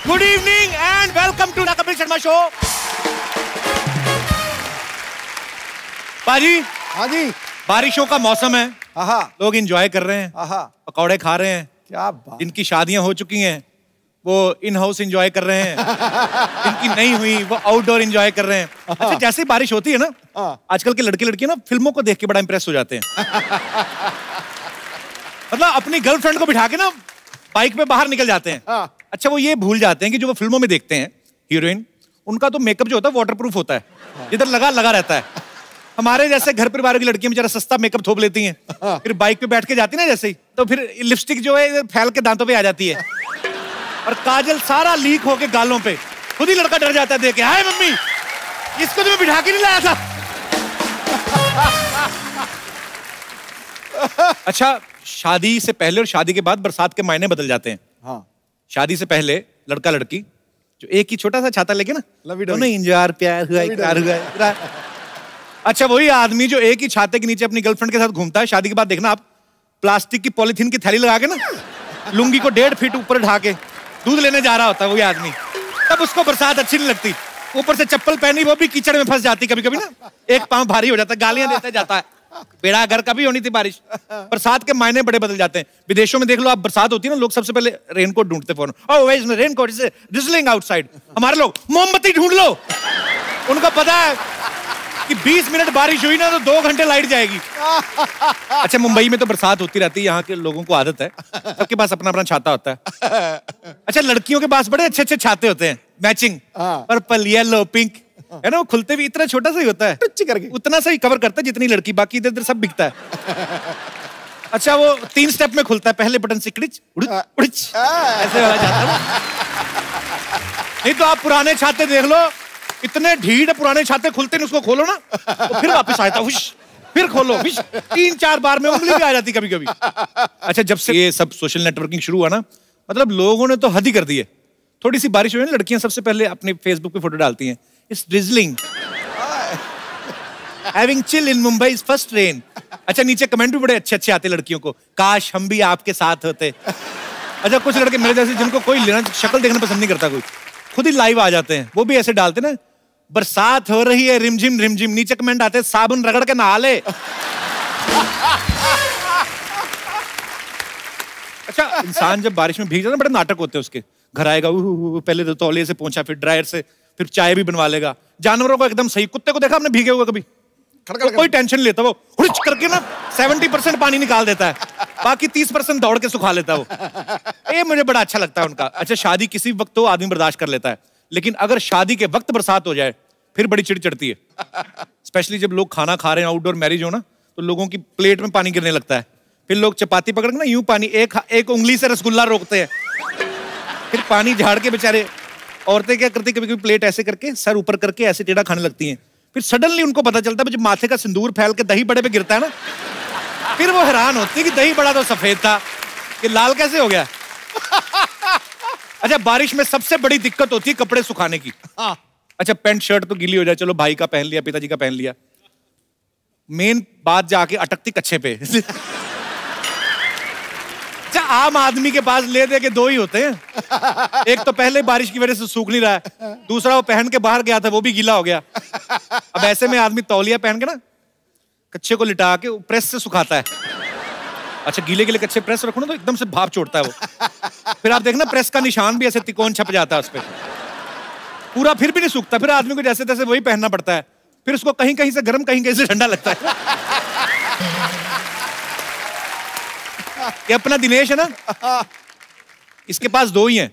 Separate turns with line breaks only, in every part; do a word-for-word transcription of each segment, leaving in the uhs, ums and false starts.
Good evening and welcome to the Kapil Sharma show. बाजी,
हाँ जी,
बारिशों का मौसम है,
आहा,
लोग एंजॉय कर रहे हैं,
आहा,
पकौड़े खा रहे हैं।
क्या बात।
जिनकी शादियां हो चुकी हैं वो इन हाउस एंजॉय कर रहे हैं, जिनकी नहीं हुई वो आउटडोर एंजॉय कर रहे हैं। अच्छा, जैसे बारिश होती है ना, आजकल के लड़के लड़कियां ना फिल्मों को देख के बड़ा इंप्रेस हो जाते हैं। मतलब अपनी गर्लफ्रेंड को बिठा के ना बाइक पे बाहर निकल जाते हैं। अच्छा, वो ये भूल जाते हैं कि जो वो फिल्मों में देखते हैं हीरोइन, उनका तो मेकअप जो होता है वाटरप्रूफ होता है, जिधर लगा लगा रहता है। हमारे जैसे घर परिवार की लड़कियां बेचारा सस्ता मेकअप थोप लेती हैं, फिर बाइक पे बैठ के जाती है ना जैसे ही, तो फिर लिपस्टिक जो है फैल के दांतों पे आ जाती है और काजल सारा लीक होके गालों पे। खुद ही लड़का डर जाता है देख के, हाय मम्मी, इसको तो मैं बिठा के नहीं लाया था। अच्छा, शादी से पहले और शादी के बाद बरसात के मायने बदल जाते हैं।
हाँ।
शादी से पहले लड़का लड़की जो एक ही छोटा सा छाता लेके ना,
नहीं
इंतजार प्यार हुआ इकरार हुआ। अच्छा, वही आदमी जो एक ही छाते के नीचे अपनी गर्लफ्रेंड के साथ घूमता है, शादी के बाद देखना आप प्लास्टिक की पॉलीथीन की थैली लगा के ना, लुंगी को डेढ़ फीट ऊपर ढाके दूध लेने जा रहा होता है वही आदमी। तब उसको बरसात अच्छी नहीं लगती, ऊपर से चप्पल पहनी वो भी कीचड़ में फंस जाती कभी कभी ना, एक पांव भारी हो जाता है, गालियां देता जाता है। बेड़ा घर का भी होनी थी बारिश। बरसात के मायने बड़े बदल जाते हैं। विदेशों में देख लो आप, बरसात होती है ना, लोग सबसे पहले रेनकोट ढूंढते फौरन। Oh where is my raincoat, it's drizzling outside. हमारे लोग मोमबत्ती ढूंढ लो, उनका पता है कि बीस मिनट बारिश हुई ना तो दो घंटे लाइट जाएगी। अच्छा, मुंबई में तो बरसात होती रहती है, यहाँ के लोगों को आदत है, सबके पास अपना अपना छाता होता है। अच्छा, लड़कियों के पास बड़े अच्छे अच्छे छाते होते हैं, मैचिंग, पर्पल, येलो, पिंक, है ना। वो खुलते भी इतना छोटा सा ही होता है, करके उतना सा ही कवर करता है जितनी लड़की, बाकी इधर इधर सब बिकता है। अच्छा, वो तीन स्टेप में खुलता है, पहले बटन से क्लिच उड़िच उड़िच ऐसे वाला जाता है। नहीं तो आप पुराने छाते देख लो, इतने ढीठ पुराने छाते खुलते नहीं, उसको खोलो ना तो फिर वापस आता है, फिर खोलो, तीन चार बार में उंगली भी आ जाती कभी कभी। अच्छा, जब से ये सब सोशल नेटवर्किंग शुरू हुआ ना, मतलब लोगों ने तो हद ही कर दी है। थोड़ी सी बारिश हुई ना, लड़कियां सबसे पहले अपने फेसबुक पे फोटो डालती हैं, it's drizzling, having chill in Mumbai is first rain. अच्छा, नीचे कमेंट भी बड़े अच्छे अच्छे आते लड़कियों को, काश हम भी आपके साथ होते। अच्छा, कुछ लड़के मेरे जैसे जिनको कोई लेना शक्ल देखना पसंद नहीं करता, कोई खुद ही लाइव आ जाते हैं, वो भी ऐसे डालते ना, बरसात हो रही है रिमझिम रिमझिम, नीचे कमेंट आते साबुन रगड़ के नहा ले। अच्छा, इंसान जब बारिश में भीग जाता है, बड़े नाटक होते हैं उसके। घर आएगा, पहले तो तौलिए से पोंछा, फिर ड्रायर से, फिर चाय भी बनवा लेगा। जानवरों को एकदम सही, कुत्ते को देखा आपने भीगे हुए कभी? तो कोई टेंशन लेता, वो हुड़च करके ना सेवेंटी परसेंट पानी निकाल देता है, बाकी तीस परसेंट दौड़ के सुखा लेता है वो। ये मुझे बड़ा अच्छा लगता है उनका। अच्छा, शादी किसी वक्त तो आदमी बर्दाश्त कर लेता है, लेकिन अगर शादी के वक्त बरसात हो जाए फिर बड़ी चिड़ चढ़ती है। स्पेशली जब लोग खाना खा रहे हैं, आउटडोर मैरिज हो ना, तो लोगों की प्लेट में पानी गिरने लगता है। फिर लोग चपाती पकड़ के ना यूं पानी, एक एक उंगली से रसगुल्ला रोकते हैं, फिर पानी झाड़ के बेचारे औरतें क्या करती, कभी कभी प्लेट ऐसे करके सर ऊपर करके ऐसे टेढ़ा खाने लगती हैं। फिर सडनली उनको पता चलता है जब माथे का सिंदूर फैल के दही बड़े पे गिरता है ना, फिर वो हैरान होती है कि दही बड़ा तो सफेद था, कि लाल कैसे हो गया। अच्छा, बारिश में सबसे बड़ी दिक्कत होती है कपड़े सुखाने की। अच्छा, पैंट शर्ट तो गीली हो जाए, चलो भाई का पहन लिया, पिताजी का पहन लिया, मेन बात जाके अटकती कच्छे पे। अच्छा, आम आदमी के पास ले दे के दो ही होते हैं, एक तो पहले बारिश की वजह से सूख नहीं रहा है, दूसरा वो पहन के बाहर गया था वो भी गीला हो गया। अब ऐसे में आदमी तौलिया पहन के ना कच्छे को लिटा के प्रेस से सुखाता है। अच्छा, गीले गीले कच्चे प्रेस रखो ना तो एकदम से भाप छोड़ता है वो, फिर आप देखना प्रेस का निशान भी ऐसे तिकोन छप जाता है उस पर पूरा, फिर भी नहीं सूखता, फिर आदमी को जैसे तैसे वही पहनना पड़ता है, फिर उसको कहीं कहीं से गर्म कहीं कहीं से ठंडा लगता है। ये अपना दिनेश है ना, इसके पास दो ही हैं,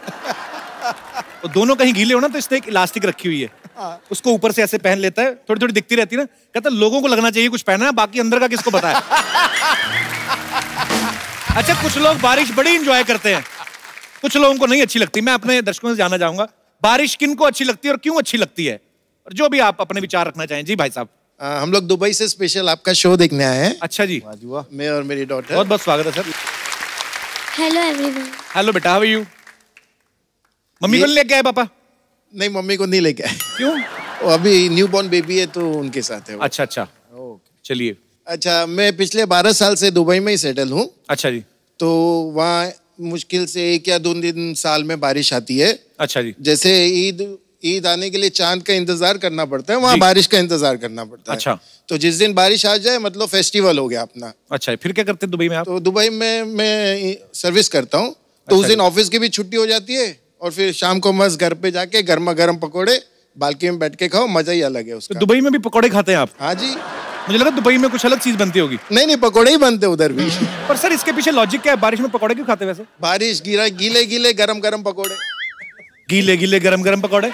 तो दोनों कहीं गीले हो ना तो इसने एक इलास्टिक रखी हुई है, उसको ऊपर से ऐसे पहन लेता है, थोड़ी थोड़ी दिखती रहती है ना, कहता लोगों को लगना चाहिए कुछ पहना है, बाकी अंदर का किसको पता है। अच्छा, कुछ लोग बारिश बड़ी एंजॉय करते हैं, कुछ लोगों को नहीं अच्छी लगती। मैं अपने दर्शकों से जानना चाहूंगा बारिश किनको अच्छी लगती है और क्यों अच्छी लगती है, और जो भी आप अपने विचार रखना चाहें। जी भाई साहब।
आ, हम लोग दुबई से स्पेशल आपका शो देखने आए हैं।
अच्छा जी,
मैं और मेरी डॉटर।
बहुत बहुत स्वागत है सर।
Hello everyone.
हेलो बेटा, हाउ आर यू? मम्मी को लेके आए पापा?
नहीं, मम्मी को नहीं लेके आए।
क्यों?
वो अभी न्यू बॉर्न बेबी है तो उनके साथ है वो।
अच्छा अच्छा, चलिए।
अच्छा, मैं पिछले बारह साल से दुबई में ही सेटल हूँ।
अच्छा जी।
तो वहाँ मुश्किल से एक या दो दिन साल में बारिश आती है।
अच्छा जी।
जैसे ईद ईद आने के लिए चांद का इंतजार करना पड़ता है, वहाँ बारिश का इंतजार करना पड़ता है।
अच्छा।
तो जिस दिन बारिश आ जाए मतलब फेस्टिवल हो गया अपना।
अच्छा, फिर क्या करते हैं दुबई में आप?
तो दुबई में मैं सर्विस करता हूँ, तो उस दिन ऑफिस की भी छुट्टी हो जाती है और फिर शाम को मस्त घर पे जाके गर्मा गर्म पकोड़े बाल्कनी में बैठ के खाओ, मजा ही अलग है उसका।
तो दुबई में भी पकोड़े खाते हैं आप?
हाँ जी।
मुझे लगा दुबई में कुछ अलग चीज बनती होगी।
नहीं नहीं, पकोड़े ही बनते उधर भी।
पर सर इसके पीछे लॉजिक क्या है, बारिश में पकोड़े क्यों खाते हैं वैसे?
बारिश गिरा, गीले गीले गरम गरम पकोड़े।
गीले गीले गरम गरम पकोड़े।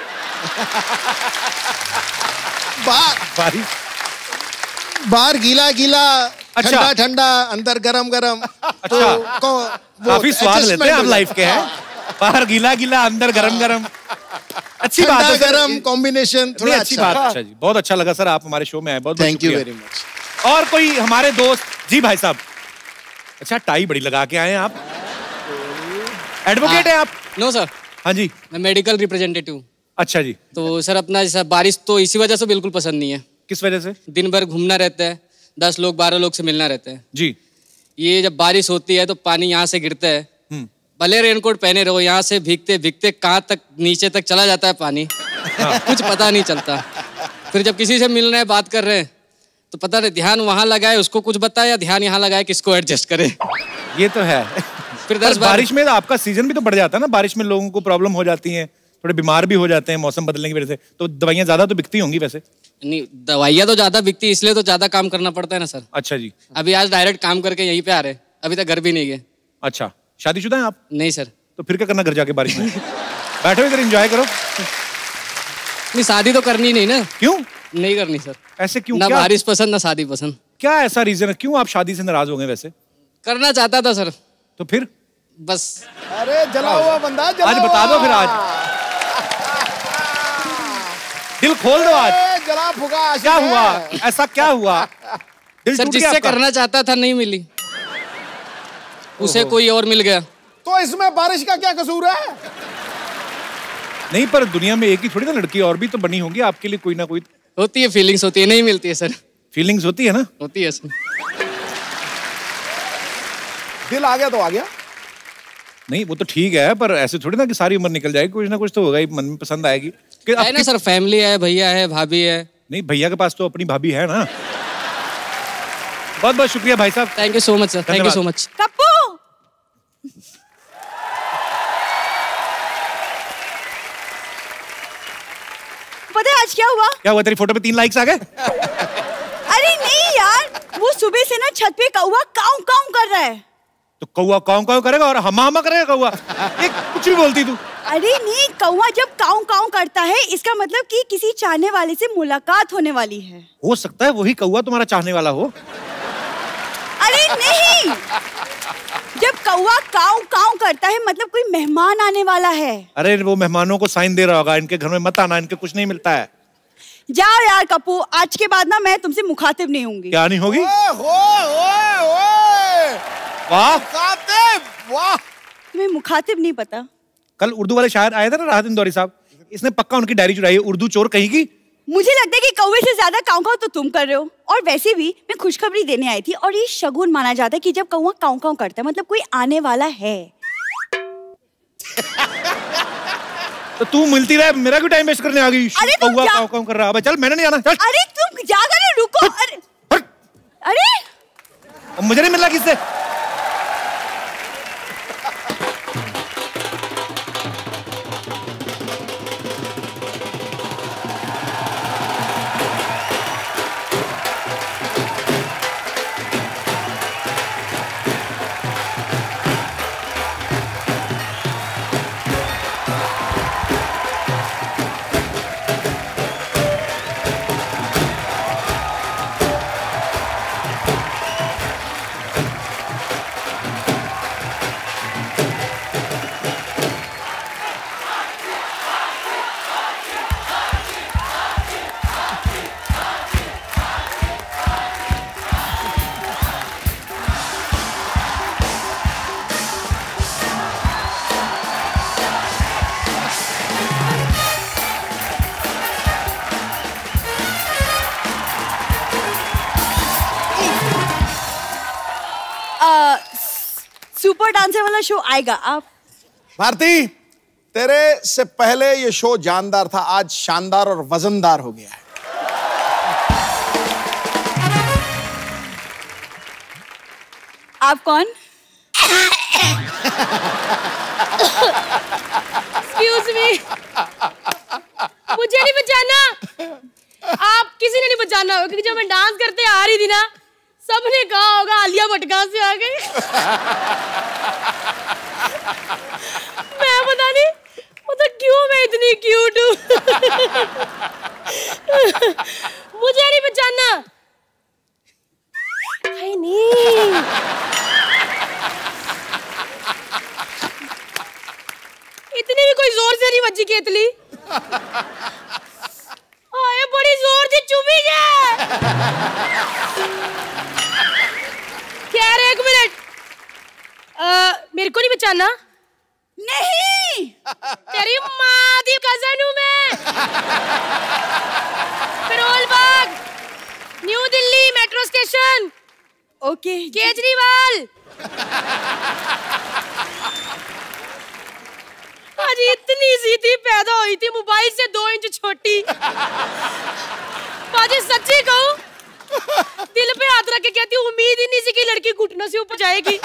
बाहर
बारिश,
बाहर गीला गीला,
अच्छा।
ठंडा ठंडा, अंदर गरम गरम।
अच्छा।
तो
काफी स्वाद लेते हैं आप लाइफ के, हैं? बाहर गीला गीला, अंदर गरम गरम। अच्छी बात है,
गरम कॉम्बिनेशन थोड़ा
अच्छी बात। अच्छा जी, बहुत अच्छा लगा सर, आप हमारे शो में आए, बहुत
थैंक यू वेरी मच।
और कोई हमारे दोस्त जी भाई साहब? अच्छा, टाई बड़ी लगा के आए हैं आप, एडवोकेट हैं आप?
No sir.
हाँ जी।
मैं मेडिकल रिप्रेजेंटेटिव।
अच्छा जी।
तो सर अपना जैसा बारिश तो इसी वजह से बिल्कुल पसंद नहीं है।
किस वजह से? दिन
भर घूमना रहता है, दस लोग बारह लोग से मिलना रहता है
जी।
ये जब बारिश होती है तो पानी यहाँ से गिरता है, भले रेनकोट पहने रहो, यहाँ से भीगते भीगते कहाँ तक नीचे तक चला जाता है पानी। हाँ। कुछ पता नहीं चलता। फिर जब किसी से मिल रहे हैं, बात कर रहे हैं, तो पता नहीं ध्यान वहाँ लगाए उसको कुछ बताए या ध्यान यहाँ लगाए किसको एडजस्ट करे।
ये तो है।
फिर दस
बारिश में आपका सीजन भी तो बढ़ जाता है ना, बारिश में लोगों को प्रॉब्लम हो जाती है, थोड़े बीमार भी हो जाते हैं मौसम बदलने की वजह से, तो दवाइयाँ ज्यादा तो बिकती होंगी वैसे?
नहीं, दवाइयाँ तो ज्यादा बिकती, इसलिए तो ज्यादा काम करना पड़ता है ना सर।
अच्छा जी।
अभी आज डायरेक्ट काम करके यहीं पे आ रहे, अभी तक घर भी नहीं गए।
अच्छा, शादीशुदा हैं आप?
नहीं सर।
तो फिर क्या करना घर जाके बारिश में? बैठो इधर एंजॉय करो।
नहीं, शादी तो करनी नहीं ना।
क्यों
नहीं करनी सर?
ऐसे क्यों?
ना बारिश पसंद ना शादी पसंद।
क्या ऐसा रीजन है, क्यों आप शादी से नाराज हो गए वैसे?
करना चाहता था सर।
तो फिर?
बस।
अरे जला हुआ बंदा, जला
आज बता दो फिर, आज दिल खोल दो, आज
जला फुका।
क्या हुआ, ऐसा क्या हुआ? दिल
सर जिससे करना चाहता था नहीं मिली, उसे कोई और मिल गया।
तो इसमें बारिश का क्या कसूर है?
नहीं, पर दुनिया में एक ही थोड़ी ना लड़की, और भी तो बनी होंगी आपके लिए कोई ना कोई।
होती है, फीलिंग्स होती है, नहीं मिलती है सर।
फीलिंग्स होती है ना?
होती है सर।
दिल आ गया तो आ गया।
नहीं वो तो ठीक है, पर ऐसे थोड़ी ना कि सारी उम्र निकल जाएगी, कुछ ना कुछ तो होगा ही, मन में पसंद आएगी।
है ना सर, फैमिली है, भैया है, भाभी है।
नहीं, भैया के पास तो अपनी भाभी है ना। बहुत बहुत शुक्रिया भाई साहब।
Thank you so much sir, thank you so much.
Kappu, पता है आज क्या हुआ?
क्या हुआ, तेरी फोटो पे तीन लाइक्स आ गए?
अरे नहीं यार, वो सुबह से ना छत पे कौवा काऊ काऊ कर रहा है।
तो कौवा काऊ काऊ करेगा और हमा हमा करेगा कौवा? एक कुछ भी बोलती तू।
अरे नहीं, कौवा जब काऊ काऊ करता है इसका मतलब कि किसी चाहने वाले से मुलाकात होने वाली है।
हो सकता है वही कौवा तुम्हारा चाहने वाला हो।
अरे नहीं, जब कौवा काऊ काऊ करता है मतलब कोई मेहमान आने वाला है।
अरे वो मेहमानों को साइन दे रहा होगा, इनके घर में मत आना, इनके कुछ नहीं मिलता है।
जाओ यार कप्पू, आज के बाद ना मैं तुमसे मुखातिब नहीं होंगी।
क्या नहीं होगी?
वाह, वाह। तुम्हें मुखातिब नहीं पता?
कल उर्दू वाले शायर आए थे ना, राहत इंदौरी साहब, इसने पक्का उनकी डायरी चुराई है, उर्दू चोर कहीं की।
मुझे लगता है कि कौवे से ज्यादा काऊ काऊ तो तुम कर रहे हो। और वैसे भी मैं खुशखबरी देने आई थी, और ये शगुन माना जाता है कि जब कौवा काऊ काऊ करता है मतलब कोई आने वाला है।
तो तू मिलती रहे, मेरा क्यों टाइम वेस्ट करने आ गई?
अरे तुम
कौवा
जा...
काऊ काऊ कर रहा है, चल मैंने नहीं आना, चल।
अरे तुम जाकर ना, रुको। अरे अरे
मुझे नहीं मिलना किससे?
सुपर डांसर वाला शो आएगा। आप
भारती, तेरे से पहले ये शो जानदार था, आज शानदार और वजनदार हो गया है।
आप कौन?
Excuse me. मुझे नहीं बचाना। आप किसी ने नहीं बचाना होगा, क्योंकि जब मैं डांस करते आ रही थी ना, सबने कहा होगा आलिया भट्ट कहां से आ गई। मैं पता नहीं मतलब क्यों मैं इतनी क्यूट हूँ। मुझे नहीं बचाना। हाय नहीं। इतनी भी कोई जोर से नहीं बची केतली। आए बड़ी जोर से चुभी गया। क्या रे, एक मिनट। मेरे को नहीं बचाना।
नहीं,
तेरी माँ दी कजन हूँ मैं। Karol Bagh, New Delhi metro station.
Okay
Kejriwal. आज इतनी सी थी, पैदा हुई थी मोबाइल से दो इंच छोटी। बाजी सच्ची कहूँ, दिल पे हाथ रख के कहती हूँ, उम्मीद ही नहीं थी कि लड़की घुटनों से ऊपर जाएगी।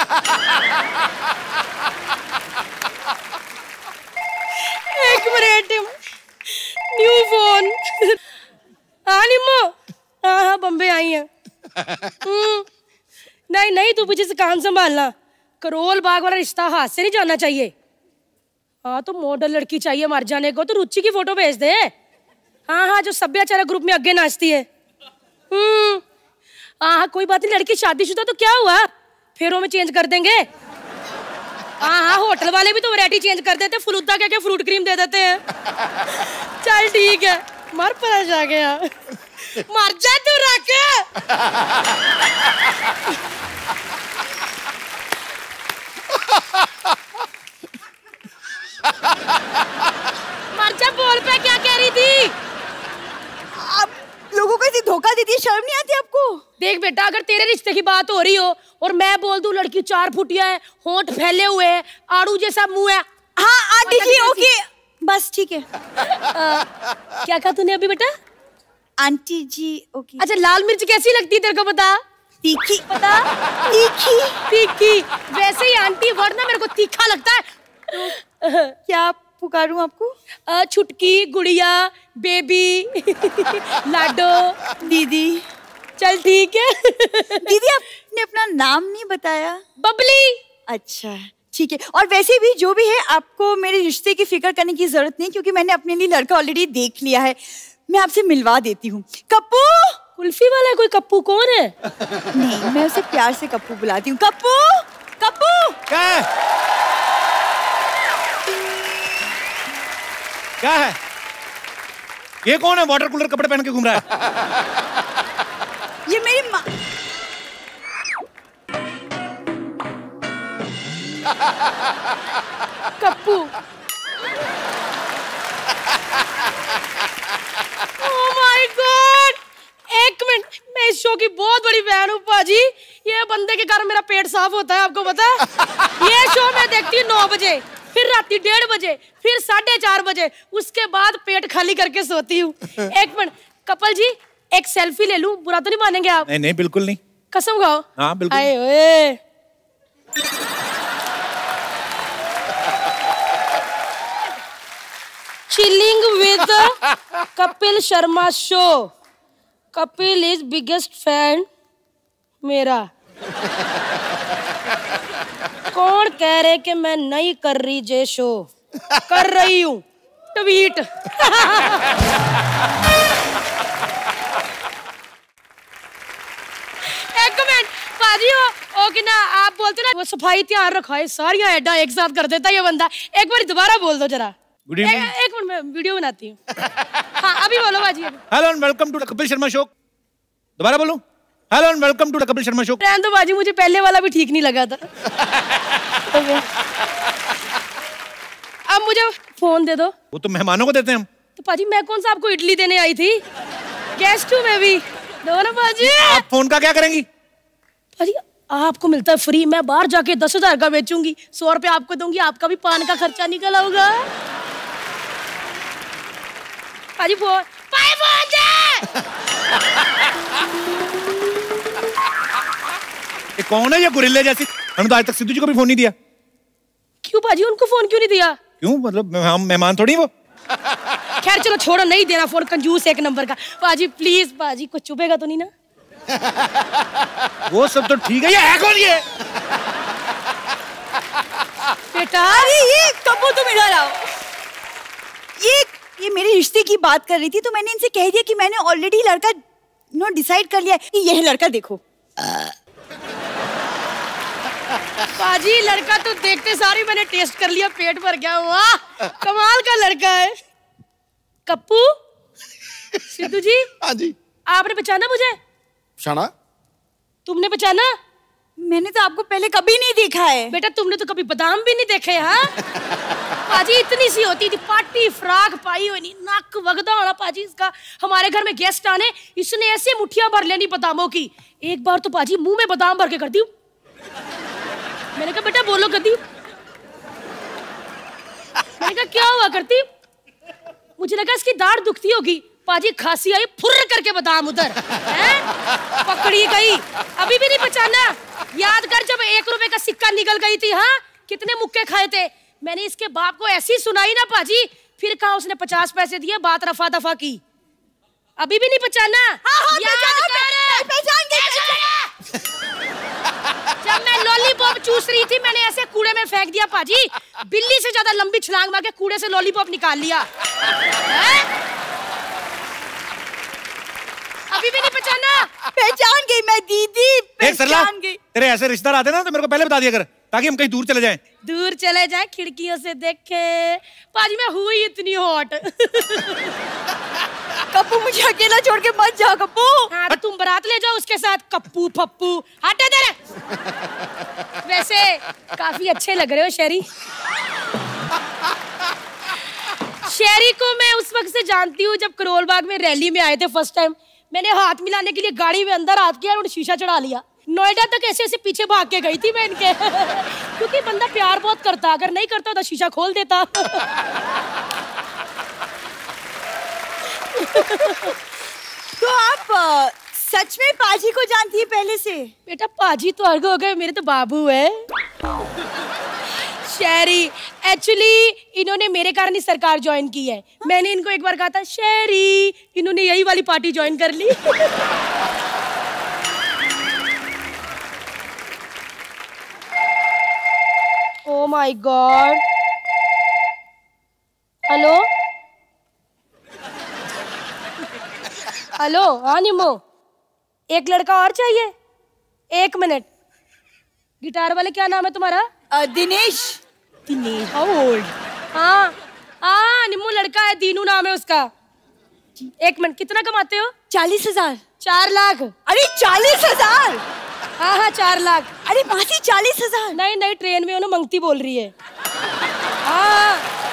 एक मिनट, न्यू फोन। हाँ निम्मो, हाँ हाँ बम्बे आई है। नहीं नहीं, तू पीछे से कान संभालना। करोल बाग वाला रिश्ता हाथ से नहीं जाना चाहिए। हाँ तो मॉडल लड़की चाहिए मर जाने को, तो रुचि की फोटो भेज दे। हाँ हाँ, जो सभ्याचार ग्रुप में आगे नाचती है। हम्म हाँ हाँ, कोई बात नहीं, लड़की शादीशुदा तो क्या हुआ, फेरों में चेंज कर देंगे। हाँ हाँ, होटल वाले भी तो वैरायटी चेंज कर देते, फलूदा क्या क्या फ्रूट क्रीम दे देते हैं। चल ठीक है, मर पड़ा जा गया। मर जा तू रख। मर जा, बोल पे क्या कह रही थी?
आप लोगों को ऐसी धोखा देती है, शर्म नहीं आती आपको?
देख बेटा, अगर तेरे रिश्ते की बात हो रही हो और मैं बोल दूं लड़की चार फुटिया है, होंठ फैले हुए है, आड़ू जैसा मुंह है।
हाँ आंटी जी, ओके बस ठीक है।
आ, क्या कहा तूने अभी बेटा?
Auntie ji okay.
अच्छा, लाल मिर्च कैसी लगती है तेरे को पता?
तीखी।
पता?
तीखी।
तीखी। वैसे ही आंटी वरना मेरे को तीखा लगता है।
क्या पुकारूं आपको?
आ, छुटकी, गुड़िया, बेबी, लाडो,
दीदी।
चल ठीक है।
दीदी आपने अपना नाम नहीं बताया।
बबली।
अच्छा ठीक है, और वैसे भी जो भी है, आपको मेरे रिश्ते की फिक्र करने की जरूरत नहीं, क्योंकि मैंने अपने लिए लड़का ऑलरेडी देख लिया है। मैं आपसे मिलवा देती हूँ। कप्पू।
कुल्फी वाला कोई कप्पू कौन है?
नहीं, मैं उसे प्यार से कप्पू बुलाती हूँ। कप्पू, कप्पू।
क्या है? क्या है? ये कौन है वाटर कूलर कपड़े पहन के घूम रहा है?
ये मेरी माँ।
कप्पू। ओह माय गॉड, एक मिनट, मैं इस शो की बहुत बड़ी फैन हूँ पाजी। ये बंदे के कारण मेरा पेट साफ होता है, आपको पता है? ये शो मैं देखती हूँ नौ बजे, फिर रात डेढ़ बजे, फिर साढ़े चार बजे, उसके बाद पेट खाली करके सोती हूँ। एक मिनट कपल जी, एक सेल्फी ले लूं, बुरा तो नहीं मानेंगे आप?
नहीं नहीं बिल्कुल नहीं।
कसम खाओ।
हाँ बिल्कुल।
आए ओए। Chilling with Kapil Sharma show. Kapil is biggest fan मेरा। कौन कह रहे कि मैं नहीं कर रही जे शो? कर रही हूँ। ट्वीट। एक मिनट पाजी हो ओके ना, आप बोलते ना वो सफाई ध्यान रखा है, सारी ऐडा एक साथ कर देता ये बंदा। एक बार दोबारा बोल दो जरा।
Good evening.
एक मिनट मैं वीडियो बनाती हूँ। हाँ अभी बोलो बाजी।
Hello and welcome to the Kapil Sharma show. दोबारा बोलूं? Hello and welcome to the Kapil Sharma show.
रहने दो बाजी, मुझे पहले वाला भी ठीक नहीं लगा था। अब मुझे फोन दे दो।
वो तो मेहमानों को देते हैं हम।
तो पाजी मैं कौन सा आपको इडली देने आई थी? गेस्ट हूँ मैं भी। दो ना पाजी।
आप फोन का क्या करेंगी?
पाजी आपको मिलता है फ्री, मैं बाहर जाके दस हजार का बेचूंगी, सौ रुपए आपको दूंगी, आपका भी पान का खर्चा निकल होगा। पाजी फोन पाई फोन दे।
ये कौन है ये गुरिल्ले जैसी? हमने तो आज तक सिद्धू जी को भी फोन नहीं दिया।
क्यों पाजी, उनको फोन क्यों नहीं दिया?
क्यों, मतलब हम मेहमान थोड़ी वो।
खैर चलो छोड़ो, नहीं देना फोन, कंजूस एक नंबर का। पाजी प्लीज, पाजी कुछ चुभेगा तो नहीं ना?
वो सब तो ठीक है, ये है कौन ये?
बेटा अरे ये कब तुम इधर आओ। ये ये मेरे रिश्ते की बात कर रही थी तो मैंने इनसे कह दिया कि मैंने ऑलरेडी लड़का नो डिसाइड कर लिया है कि यह लड़का देखो।
पाजी लड़का तो देखते सारी मैंने टेस्ट कर लिया, पेट भर गया। वाह कमाल का लड़का है। कप्पू, सिद्धू जी।
हाँ जी।
आपने पहचाना मुझे?
शाना,
तुमने पहचाना?
मैंने तो आपको पहले कभी नहीं देखा है।
बेटा तुमने तो कभी बादाम भी नहीं देखे। हाँ पाजी इतनी सी होती थी, पार्टी फ्राक पाई हुई, नाक वगदा होना पाजी इसका। हमारे घर में गेस्ट आने, इसने ऐसे मुठियां भर लेनी बादामों की। एक बार तो पाजी मुंह में बादाम भर के कर दी। मैंने कहा बेटा बोलो गद्दी। मैंने कहा क्या हुआ करती? मुझे लगा इसकी दाढ़ दुखती होगी। पाजी खांसी आई, फुर्र करके बादाम उधर हैं? पकड़ी गई। अभी भी नहीं पहचाना? याद कर जब एक रुपए का सिक्का निकल गई थी, हाँ कितने मुक्के खाए थे। मैंने इसके बाप को ऐसी सुनाई ना पाजी, फिर कहा उसने पचास पैसे दिए, बात रफा दफा की। अभी भी नहीं पहचाना?
हाँ, हाँ,
याद कर।
पहचान गई।
जब मैं लॉलीपॉप चूस रही थी मैंने ऐसे कूड़े में फेंक दिया पाजी, बिल्ली से ज्यादा लंबी छलांग मार के कूड़े से लॉलीपॉप निकाल लिया। है? अभी भी नहीं पहचाना?
पहचान गई मैं दीदी, पहचान गई।
तेरे ऐसे रिश्तेदार आते ना तो मेरे को पहले बता दिया कर, ताकि हम कहीं दूर चले जाएं।
दूर चले जाएं, खिड़कियों से देखे। पाजी मैं हुई इतनी हॉट।
कप्पू मुझे अकेला छोड़ के मत जाओ कप्पू।
हाँ तो तुम बारात ले जाओ उसके साथ। कप्पू पप्पू हटे दे। वैसे काफी अच्छे लग रहे हो शेरी। शेरी को मैं उस वक्त से जानती हूँ जब करोल बाग में रैली में आए थे फर्स्ट टाइम। मैंने हाथ मिलाने के लिए गाड़ी में अंदर हाथ किया और शीशा चढ़ा लिया। नोएडा तक ऐसे ऐसे पीछे भाग के गई थी मैं इनके। क्योंकि बंदा प्यार बहुत करता, अगर नहीं करता तो शीशा खोल देता।
तो आप आ, सच में पाजी को जानती है पहले से?
बेटा पाजी तो अर्ग हो गए, मेरे तो बाबू है। शेरी एक्चुअली इन्होंने मेरे कारण ही सरकार ज्वाइन की है। हाँ? मैंने इनको एक बार कहा था शेरी, इन्होंने यही वाली पार्टी ज्वाइन कर ली। Oh my god. Hello hello. हाँ निमो, एक लड़का और चाहिए। एक मिनट। गिटार वाले क्या नाम है तुम्हारा?
uh, Dinesh.
Dinesh how old? हाँ हाँ निम्मू लड़का है, दीनू नाम है उसका। एक मिनट, कितना कमाते हो?
चालीस हजार।
चार लाख।
अरे चालीस हजार?
हाँ हाँ चार लाख।
अरे मासी चालीस हजार?
नहीं नहीं, ट्रेन में उन्हें मंगती बोल रही है। हाँ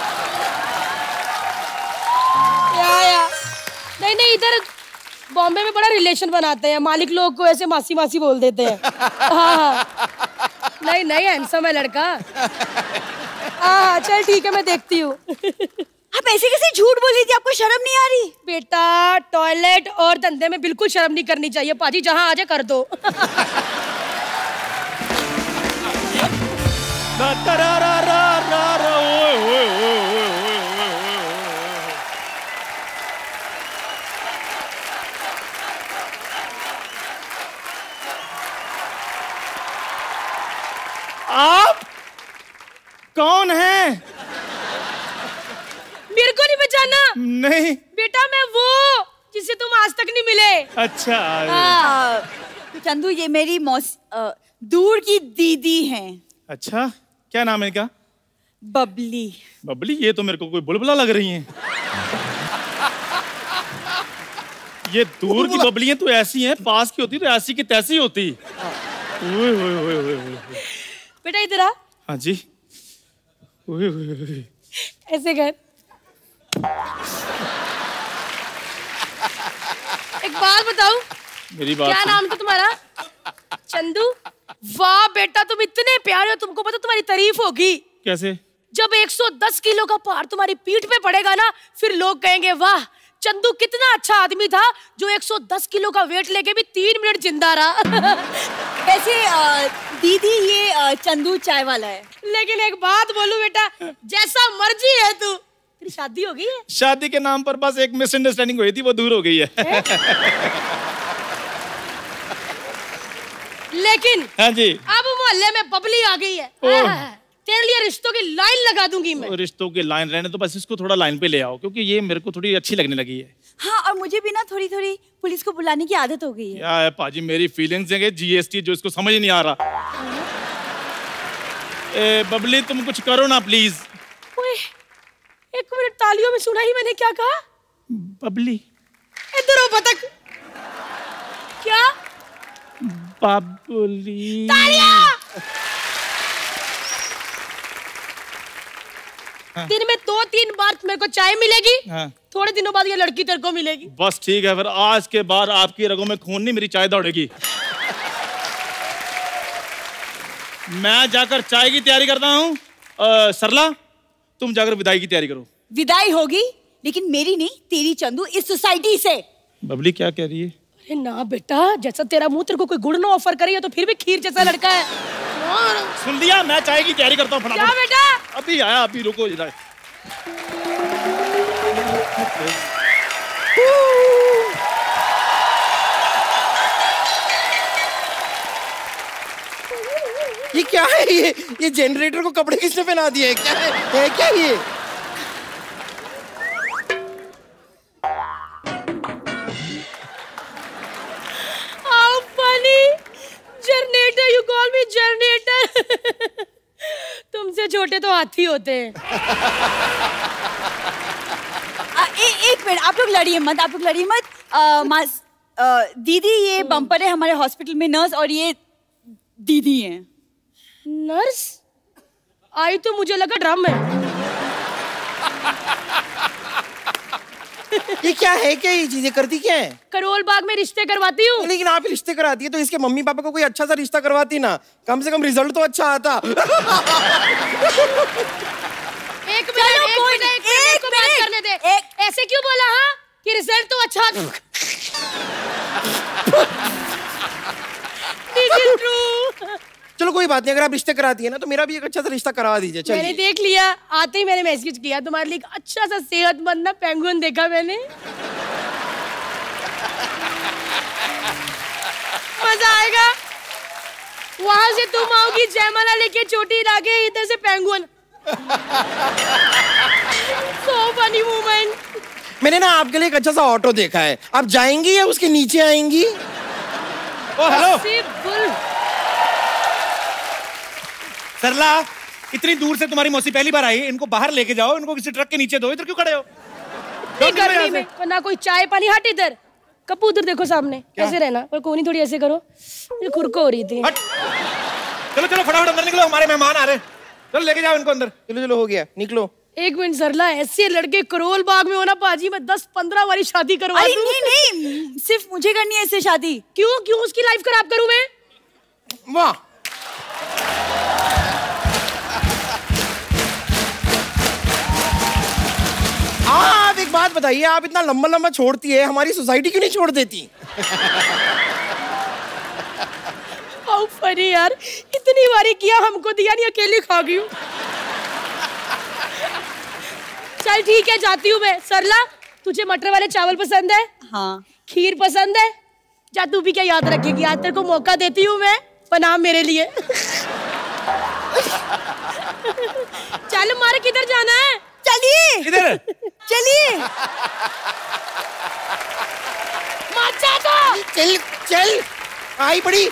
या, या। नहीं नहीं, इधर बॉम्बे में बड़ा रिलेशन बनाते हैं, मालिक लोग को ऐसे मासी मासी बोल देते हैं। हाँ हाँ नहीं नहीं, हैंडसम है लड़का। हाँ चल ठीक है, मैं देखती हूँ।
आप ऐसे कैसे झूठ बोल रही थी? आपको शर्म नहीं आ रही?
बेटा टॉयलेट और धंधे में बिल्कुल शर्म नहीं करनी चाहिए पाजी, जहाँ आ जाए कर दो।
आप कौन हैं?
मेरे को नहीं पहचाना?
नहीं
बेटा मैं वो जिससे तुम आज तक नहीं मिले।
अच्छा।
हाँ चंदू, ये मेरी मौस आ, दूर की दीदी हैं।
अच्छा, क्या नाम है इनका?
बबली।
बबली? ये तो मेरे को कोई बुलबुला लग रही हैं। ये दूर की बबलियां तो ऐसी हैं, पास की होती तो ऐसी की तैसी होती। ओए ओए ओए ओए।
बेटा इधर आ।
हाँ जी। ओए ओए ओए।
ऐसे कर। एक बात बताऊं?
मेरी बात
क्या नाम था तुम्हारा? चंदू? वाह बेटा तुम इतने प्यारे हो, तुमको पता तुम्हारी तारीफ होगी।
कैसे?
जब एक सौ दस किलो का भार तुम्हारी पीठ पे पड़ेगा ना, फिर लोग कहेंगे वाह चंदू कितना अच्छा आदमी था जो एक सौ दस किलो का वेट लेके भी तीन मिनट जिंदा रहा।
वैसे अ, दीदी ये अ, चंदू चाय वाला है।
लेकिन एक बात बोलूं बेटा, जैसा मर्जी है तू, तेरी शादी हो गई है?
शादी के नाम पर बस एक मिसअंडरस्टैंडिंग हुई थी, वो दूर हो गई है, है?
लेकिन
हाँ जी,
अब मोहल्ले में बबली आ गई है, तेरे लिए रिश्तों की लाइन लगा दूंगी मैं।
रिश्तों की लाइन रहने तो बस इसको थोड़ा लाइन पे ले आओ, क्योंकि ये मेरे को थोड़ी अच्छी लगने लगी है।
हाँ, और मुझे भी ना थोड़ी थोड़ी पुलिस को बुलाने की आदत हो गई है।
क्या है पाजी, मेरी फीलिंग्स है जीएसटी जो इसको समझ नहीं आ रहा। ए, बबली तुम कुछ करो ना प्लीज।
ओए, एक मिनट, तालियों में सुना ही मैंने क्या कहा?
बबली।
इधर हो बतख। क्या?
बबली।
तालियां! हाँ। दिन में दो तीन बार मेरे को चाय मिलेगी, हाँ। थोड़े दिनों बाद ये लड़की तेरे को मिलेगी।
बस ठीक है, फिर आज के बाद आपकी रगों में खून नहीं, मेरी चाय दौड़ेगी। मैं जाकर चाय की तैयारी करता हूँ। सरला तुम जाकर विदाई की तैयारी करो।
विदाई होगी लेकिन मेरी नहीं, तेरी चंदू, इस सोसाइटी से।
बबली क्या कह रही है?
अरे ना बेटा, जैसा तेरा मुंह तेरे को कोई गुड़ ना ऑफर करे तो फिर भी खीर जैसा लड़का है।
सुन लिया, मैं चाय की तैयारी करता हूँ फटाफट।
क्या बेटा?
अभी आया, अभी रुको जरा।
ये क्या है? ये ये जनरेटर को कपड़े किसने पहना दिए? क्या है, है क्या ये?
How funny! Generator, you call me generator. तुमसे छोटे तो हाथी होते हैं।
ए, एक मिनट, आप लोग लड़िए मत, आप लोग लड़िए मत। आ, मास, आ, दीदी ये बम्पर है हमारे हॉस्पिटल में नर्स, और ये दीदी हैं।
नर्स? आई तो मुझे लगा ड्रम है।
ये क्या है? क्या ये चीजें करती क्या है?
करोल बाग में रिश्ते करवाती हूँ।
लेकिन आप रिश्ते कराती है तो इसके मम्मी पापा को कोई अच्छा सा रिश्ता करवाती ना, कम से कम रिजल्ट तो अच्छा आता।
एक मिनट, एक मिनट, एक मिनट को बात करने दे। ऐसे क्यों बोला? हाँ कि रिजल्ट तो अच्छा। This is true.
चलो कोई बात नहीं, अगर आप रिश्ते कराती है ना तो मेरा भी एक अच्छा सा रिश्ता करवा दीजिए। चलिए।
मैंने देख लिया, आते ही मैंने मैसेज किया तुम्हारे लिए अच्छा सा सेहतमंद ना पेंगुइन देखा मैंने। मजा आएगा। वहां से तुम आओगी जयमाला लेके, चोटी लाके, इधर से पेंगुइन। So funny moment.
मैंने ना आपके लिए एक अच्छा सा ऑटो देखा है, आप जाएंगी या उसके नीचे आएंगी?
ओ हेलो सरला, इतनी दूर से तुम्हारी मौसी पहली बार आई, इनको बाहर लेके जाओ, इनको किसी ट्रक के नीचे दो, इधर क्यों खड़े हो?
गर्मी में ना कोई चाय पानी। हट इधर, कपूर उधर देखो सामने, ऐसे रहना, पर कोनी थोड़ी ऐसे करो, मुझे खुरको हो रही थी।
हट। चलो चलो फटाफट अंदर निकलो, हमारे मेहमान आ रहे हैं, चलो लेके जाओ इनको अंदर।
चलो चलो हो गया, निकलो।
एक मिनट सरला, ऐसे लड़के करोल बाग में होना पाजी, मैं दस पंद्रह वाली शादी करवा दूं।
नहीं नहीं, सिर्फ मुझे करनी है इससे शादी।
क्यों क्यों उसकी लाइफ खराब करूं मैं?
वाह, आप एक बात बताइए, आप इतना लंबा लंबा छोड़ती है, हमारी सोसाइटी क्यों नहीं छोड़ देती?
हाउ फनी यार, इतनी बारी किया, हमको दिया नहीं, अकेले खा गई हूँ। चल ठीक है, जाती हूँ मैं। सरला, तुझे मटर वाले चावल पसंद है?
हाँ।
खीर पसंद है? जा, तू भी क्या याद रखेगी, आज तेरे को मौका देती हूँ मैं, बना मेरे लिए। चल मारे, किधर जाना है?
चलिए
इधर
चलिए।
माचा तो
चल चल, आई पड़ी।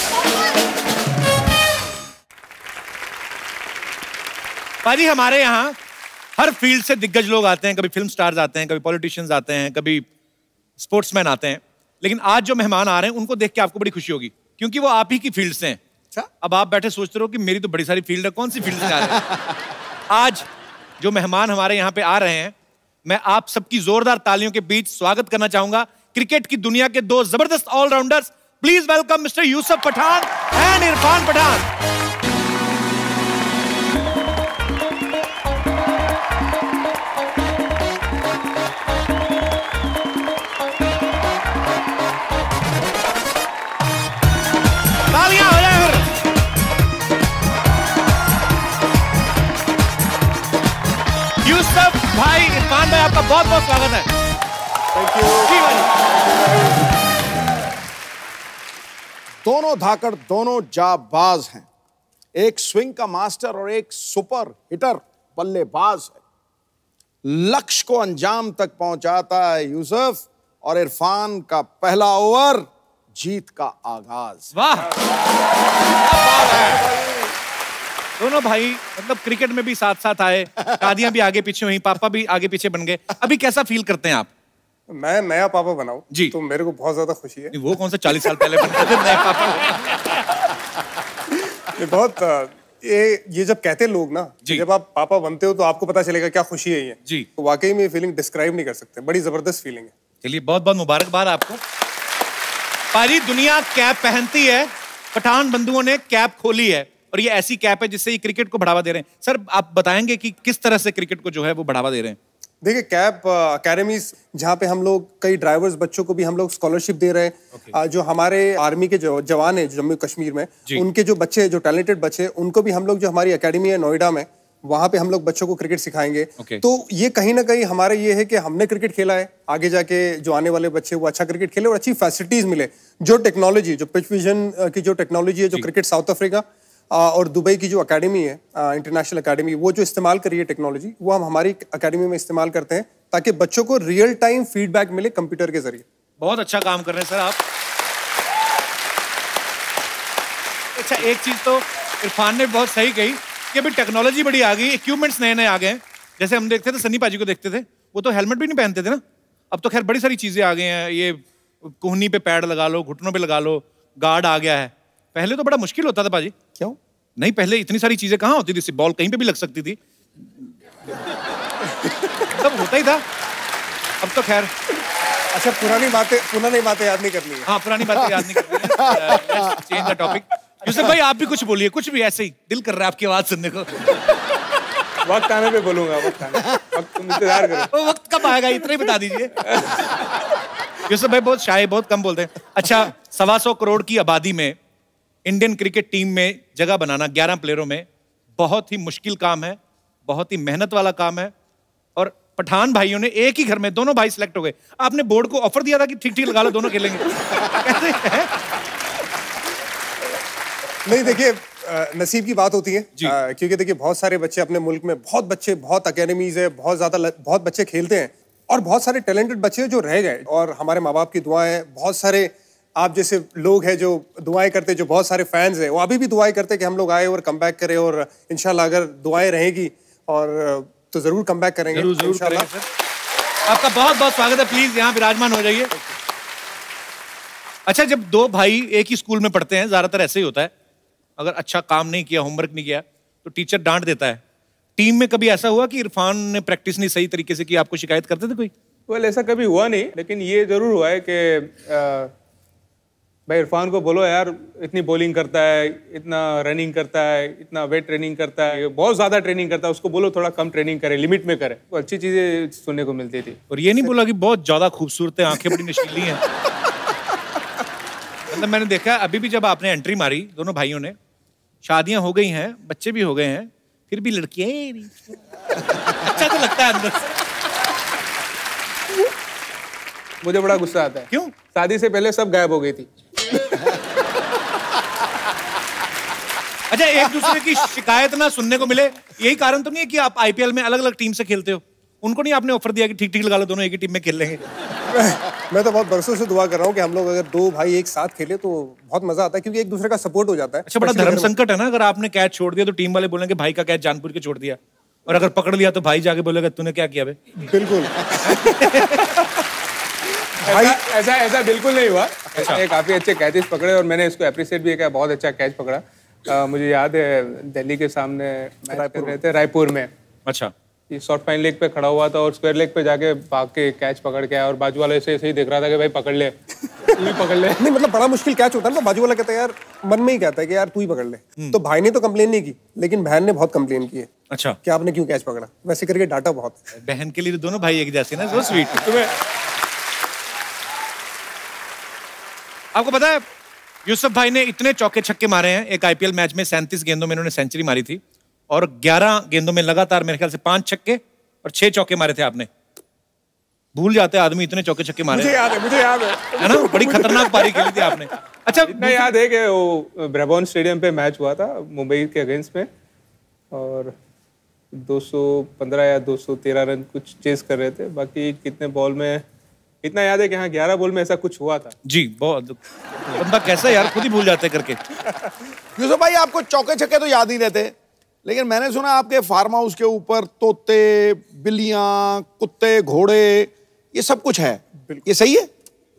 पाजी हमारे यहाँ हर फील्ड से दिग्गज लोग आते हैं, कभी फिल्म स्टार्स आते हैं, कभी पॉलिटिशियंस आते हैं, कभी स्पोर्ट्समैन आते हैं, लेकिन आज जो मेहमान आ रहे हैं उनको देख के आपको बड़ी खुशी होगी, क्योंकि वो आप ही की फील्ड से हैं। अच्छा? अब आप बैठे सोचते रहो कि मेरी तो बड़ी सारी फील्ड है, कौन सी फील्ड से आ रहे हैं? आज जो मेहमान हमारे यहाँ पे आ रहे हैं, मैं आप सबकी जोरदार तालियों के बीच स्वागत करना चाहूंगा क्रिकेट की दुनिया के दो जबरदस्त allrounders please welcome mister Yusuf Pathan and Irfan Pathan. Yusuf भाई, इरफान भाई, आपका बहुत बहुत स्वागत है।
Thank you. दोनों धाकड़ दोनों जाबाज हैं। एक स्विंग का मास्टर और एक सुपर हिटर बल्लेबाज है। लक्ष्य को अंजाम तक पहुंचाता है यूसुफ, और इरफान का पहला ओवर जीत का आगाज।
वाह, दोनों भाई मतलब क्रिकेट में भी साथ साथ आए, शादियां भी आगे पीछे हुई, पापा भी आगे पीछे बन गए। अभी कैसा फील करते हैं आप?
मैं नया पापा बनाऊं
जी,
तो मेरे को बहुत ज्यादा खुशी है।
वो कौन सा चालीस साल पहले बनते थे नया पापा?
ये बहुत ये ये जब कहते हैं लोग ना, जब आप पापा बनते हो तो आपको पता चलेगा क्या खुशी है ये
जी।
तो वाकई में ये फीलिंग डिस्क्राइब नहीं कर सकते, बड़ी जबरदस्त फीलिंग है।
चलिए, बहुत बहुत मुबारकबाद आपको। पाजी, दुनिया कैप पहनती है, पठान बंधुओं ने कैप खोली है, और ये ऐसी कैप है जिससे ये क्रिकेट को बढ़ावा दे रहे हैं। सर, आप बताएंगे कि किस तरह से क्रिकेट को जो है वो बढ़ावा दे रहे हैं?
देखिए, कैप अकेडमीज जहाँ पे हम लोग कई ड्राइवर्स बच्चों को भी हम लोग स्कॉलरशिप दे रहे हैं। okay. जो हमारे आर्मी के जो जवान हैं जम्मू कश्मीर में, उनके जो बच्चे जो टैलेंटेड बच्चे, उनको भी हम लोग, जो हमारी अकेडमी है नोएडा में, वहाँ पे हम लोग बच्चों को क्रिकेट सिखाएंगे। okay. तो ये कहीं ना कहीं हमारा ये है कि हमने क्रिकेट खेला है, आगे जाके जो आने वाले बच्चे वो अच्छा क्रिकेट खेले और अच्छी फैसिलिटीज मिले। जो टेक्नोलॉजी, जो पिच विजन की जो टेक्नोलॉजी है, जो क्रिकेट साउथ अफ्रीका और दुबई की जो अकेडमी है, इंटरनेशनल अकेडमी, वो जो इस्तेमाल करी है टेक्नोलॉजी, वो हम हमारी अकेडमी में इस्तेमाल करते हैं ताकि बच्चों को रियल टाइम फीडबैक मिले कंप्यूटर के जरिए।
बहुत अच्छा काम कर रहे हैं सर आप। अच्छा, एक चीज तो इरफान ने बहुत सही कही कि अभी टेक्नोलॉजी बड़ी आ गई, इक्विपमेंट्स नए नए आ गए हैं। जैसे हम देखते थे, सन्नी पाजी को देखते थे, वो तो हेलमेट भी नहीं पहनते थे ना। अब तो खैर बड़ी सारी चीजें आ गई हैं, ये कोहनी पे पैड लगा लो, घुटनों पे लगा लो, गार्ड आ गया है। पहले तो बड़ा मुश्किल होता था पाजी।
क्यों?
नहीं, पहले इतनी सारी चीजें कहाँ होती थी, बॉल कहीं पे भी लग सकती थी, तब होता ही था। अब तो खैर।
अच्छा, पुरानी बातें पुरानी बातें याद नहीं करनी है।
हाँ, पुरानी बातें याद नहीं करनी है। Change the topic. यूसुफ भाई, आप भी कुछ बोलिए, कुछ भी, ऐसे ही दिल कर रहा है आपकी आवाज सुनने को।
वक्त आने पे बोलूंगा, वक्त आने वक्त तुम इंतजार करो।
वो वक्त कब आएगा, इतना ही बता दीजिए। यूसुफ भाई बहुत शाय, बहुत कम बोलते हैं। अच्छा, सवा सौ करोड़ की आबादी में इंडियन क्रिकेट टीम में जगह बनाना ग्यारह प्लेयरों में बहुत ही मुश्किल काम है, बहुत ही मेहनत वाला काम है। और पठान भाइयों ने एक ही घर में दोनों भाई सिलेक्ट हो गए। आपने बोर्ड को ऑफर दिया था कि ठीक ठीक लगा लो, दोनों खेलेंगे। कैसे है?
नहीं, देखिए, नसीब की बात होती है, आ, क्योंकि देखिए बहुत सारे बच्चे अपने मुल्क में, बहुत बच्चे, बहुत अकेडमीज है, बहुत ज्यादा बहुत बच्चे खेलते हैं, और बहुत सारे टैलेंटेड बच्चे जो रह गए। और हमारे माँ बाप की दुआएं, बहुत सारे आप जैसे लोग हैं जो दुआएं करते, जो बहुत सारे फैंस हैं, वो अभी भी दुआएं करते कि हम लोग आए और कम बैक करें, और इंशाल्लाह अगर दुआएं रहेगी और तो जरूर कम बैक करेंगे।
जरूर जरूर करेंगे सर। आपका बहुत बहुत स्वागत है, प्लीज यहाँ विराजमान हो जाइए। अच्छा, जब दो भाई एक ही स्कूल में पढ़ते हैं, ज्यादातर ऐसे ही होता है, अगर अच्छा काम नहीं किया, होमवर्क नहीं किया, तो टीचर डांट देता है। टीम में कभी ऐसा हुआ कि इरफान ने प्रैक्टिस नहीं सही तरीके से की, आपको शिकायत करते थे कोई?
वेल, ऐसा कभी हुआ नहीं, लेकिन ये जरूर हुआ है कि भाई इरफान को बोलो यार, इतनी बॉलिंग करता है, इतना रनिंग करता है, इतना वेट ट्रेनिंग करता है, बहुत ज्यादा ट्रेनिंग करता है, उसको बोलो थोड़ा कम ट्रेनिंग करे, लिमिट में करे, तो अच्छी चीजें सुनने को मिलती थी।
और ये नहीं बोला कि बहुत ज्यादा खूबसूरत है, आंखें बड़ी नशीली हैं। मतलब मैंने देखा अभी भी जब आपने एंट्री मारी, दोनों भाइयों ने, शादियां हो गई हैं, बच्चे भी हो गए हैं, फिर भी लड़कियां अच्छा तो लगता है अंदर से।
मुझे बड़ा गुस्सा आता है।
क्यों?
शादी से पहले सब गायब हो गई थी।
अच्छा, एक दूसरे की शिकायत ना सुनने को मिले, यही कारण तो नहीं है कि आप आईपीएल में अलग अलग टीम से खेलते हो? उनको नहीं आपने ऑफर दिया कि ठीक ठीक लगा लो, दोनों एक ही टीम में खेल लेंगे?
मैं तो बहुत बरसों से दुआ कर रहा हूँ कि हम लोग अगर दो भाई एक साथ खेले तो बहुत मजा आता है, क्योंकि एक दूसरे का सपोर्ट हो जाता है।
अच्छा, बड़ा धर्म संकट है ना, अगर आपने कैच छोड़ दिया तो टीम वाले बोलेंगे भाई का कैच जानपुर के छोड़ दिया, और अगर पकड़ लिया तो भाई जाके बोलेगा तूने क्या किया बे?
बिल्कुल।
भाई ऐसा ऐसा बिल्कुल नहीं हुआ। अच्छा। एक काफी अच्छे कैचेस पकड़े और मैंने इसको अप्रिशिएट भी किया, बहुत अच्छा कैच पकड़ा। आ, मुझे याद है दिल्ली के सामने मैच कर रहे थे रायपुर में।
अच्छा।
शॉर्ट फाइन लेग पे खड़ा हुआ था और स्क्वायर लेग पे जाके भाग के कैच पकड़ के आया और बाजू वाले ऐसे ऐसे ही देख रहा था कि भाई पकड़ ले तू ही पकड़ ले।
नहीं मतलब बड़ा मुश्किल कैच होता है ना, बाजू वाला कहता है यार, मन में ही कहता है कि यार तू ही पकड़ ले। तो भाई ने तो कंप्लेन नहीं की, लेकिन बहन ने बहुत कंप्लेन की है।
अच्छा,
कि आपने क्यों कैच पकड़ा, वैसे करके डांटा बहुत।
बहन के लिए दोनों भाई एक जैसे ना, सो स्वीट। तुम्हें आपको पता है यूसुफ भाई ने इतने चौके छक्के मारे हैं एक आईपीएल मैच में, सैंतीस गेंदों में इन्होंने सेंचुरी मारी थी और ग्यारह गेंदों में लगातार मेरे ख्याल से पांच छक्के और छह चौके मारे थे आपने। भूल जाते हैं आदमी इतने चौके छक्के मारे।
मुझे याद है, मुझे याद है,
है
ना, बड़ी खतरनाक पारी खेली थी आपने। अच्छा,
इतना याद है कि वो ब्रेबॉर्न स्टेडियम पे मैच हुआ था मुंबई के अगेंस्ट में और दो सौ पंद्रह या दो सौ तेरह रन कुछ चेस कर रहे थे, बाकी कितने बॉल में, इतना याद है कि हाँ ग्यारह बॉल में ऐसा कुछ हुआ था।
जी, बहुत बंदा कैसा यार, खुद ही भूल जाते करके।
यूसुफ भाई आपको चौके छक्के तो याद ही रहते, लेकिन मैंने सुना आपके फार्म हाउस के ऊपर तोते, बिल्लियां, कुत्ते, घोड़े, ये सब कुछ है, ये सही है?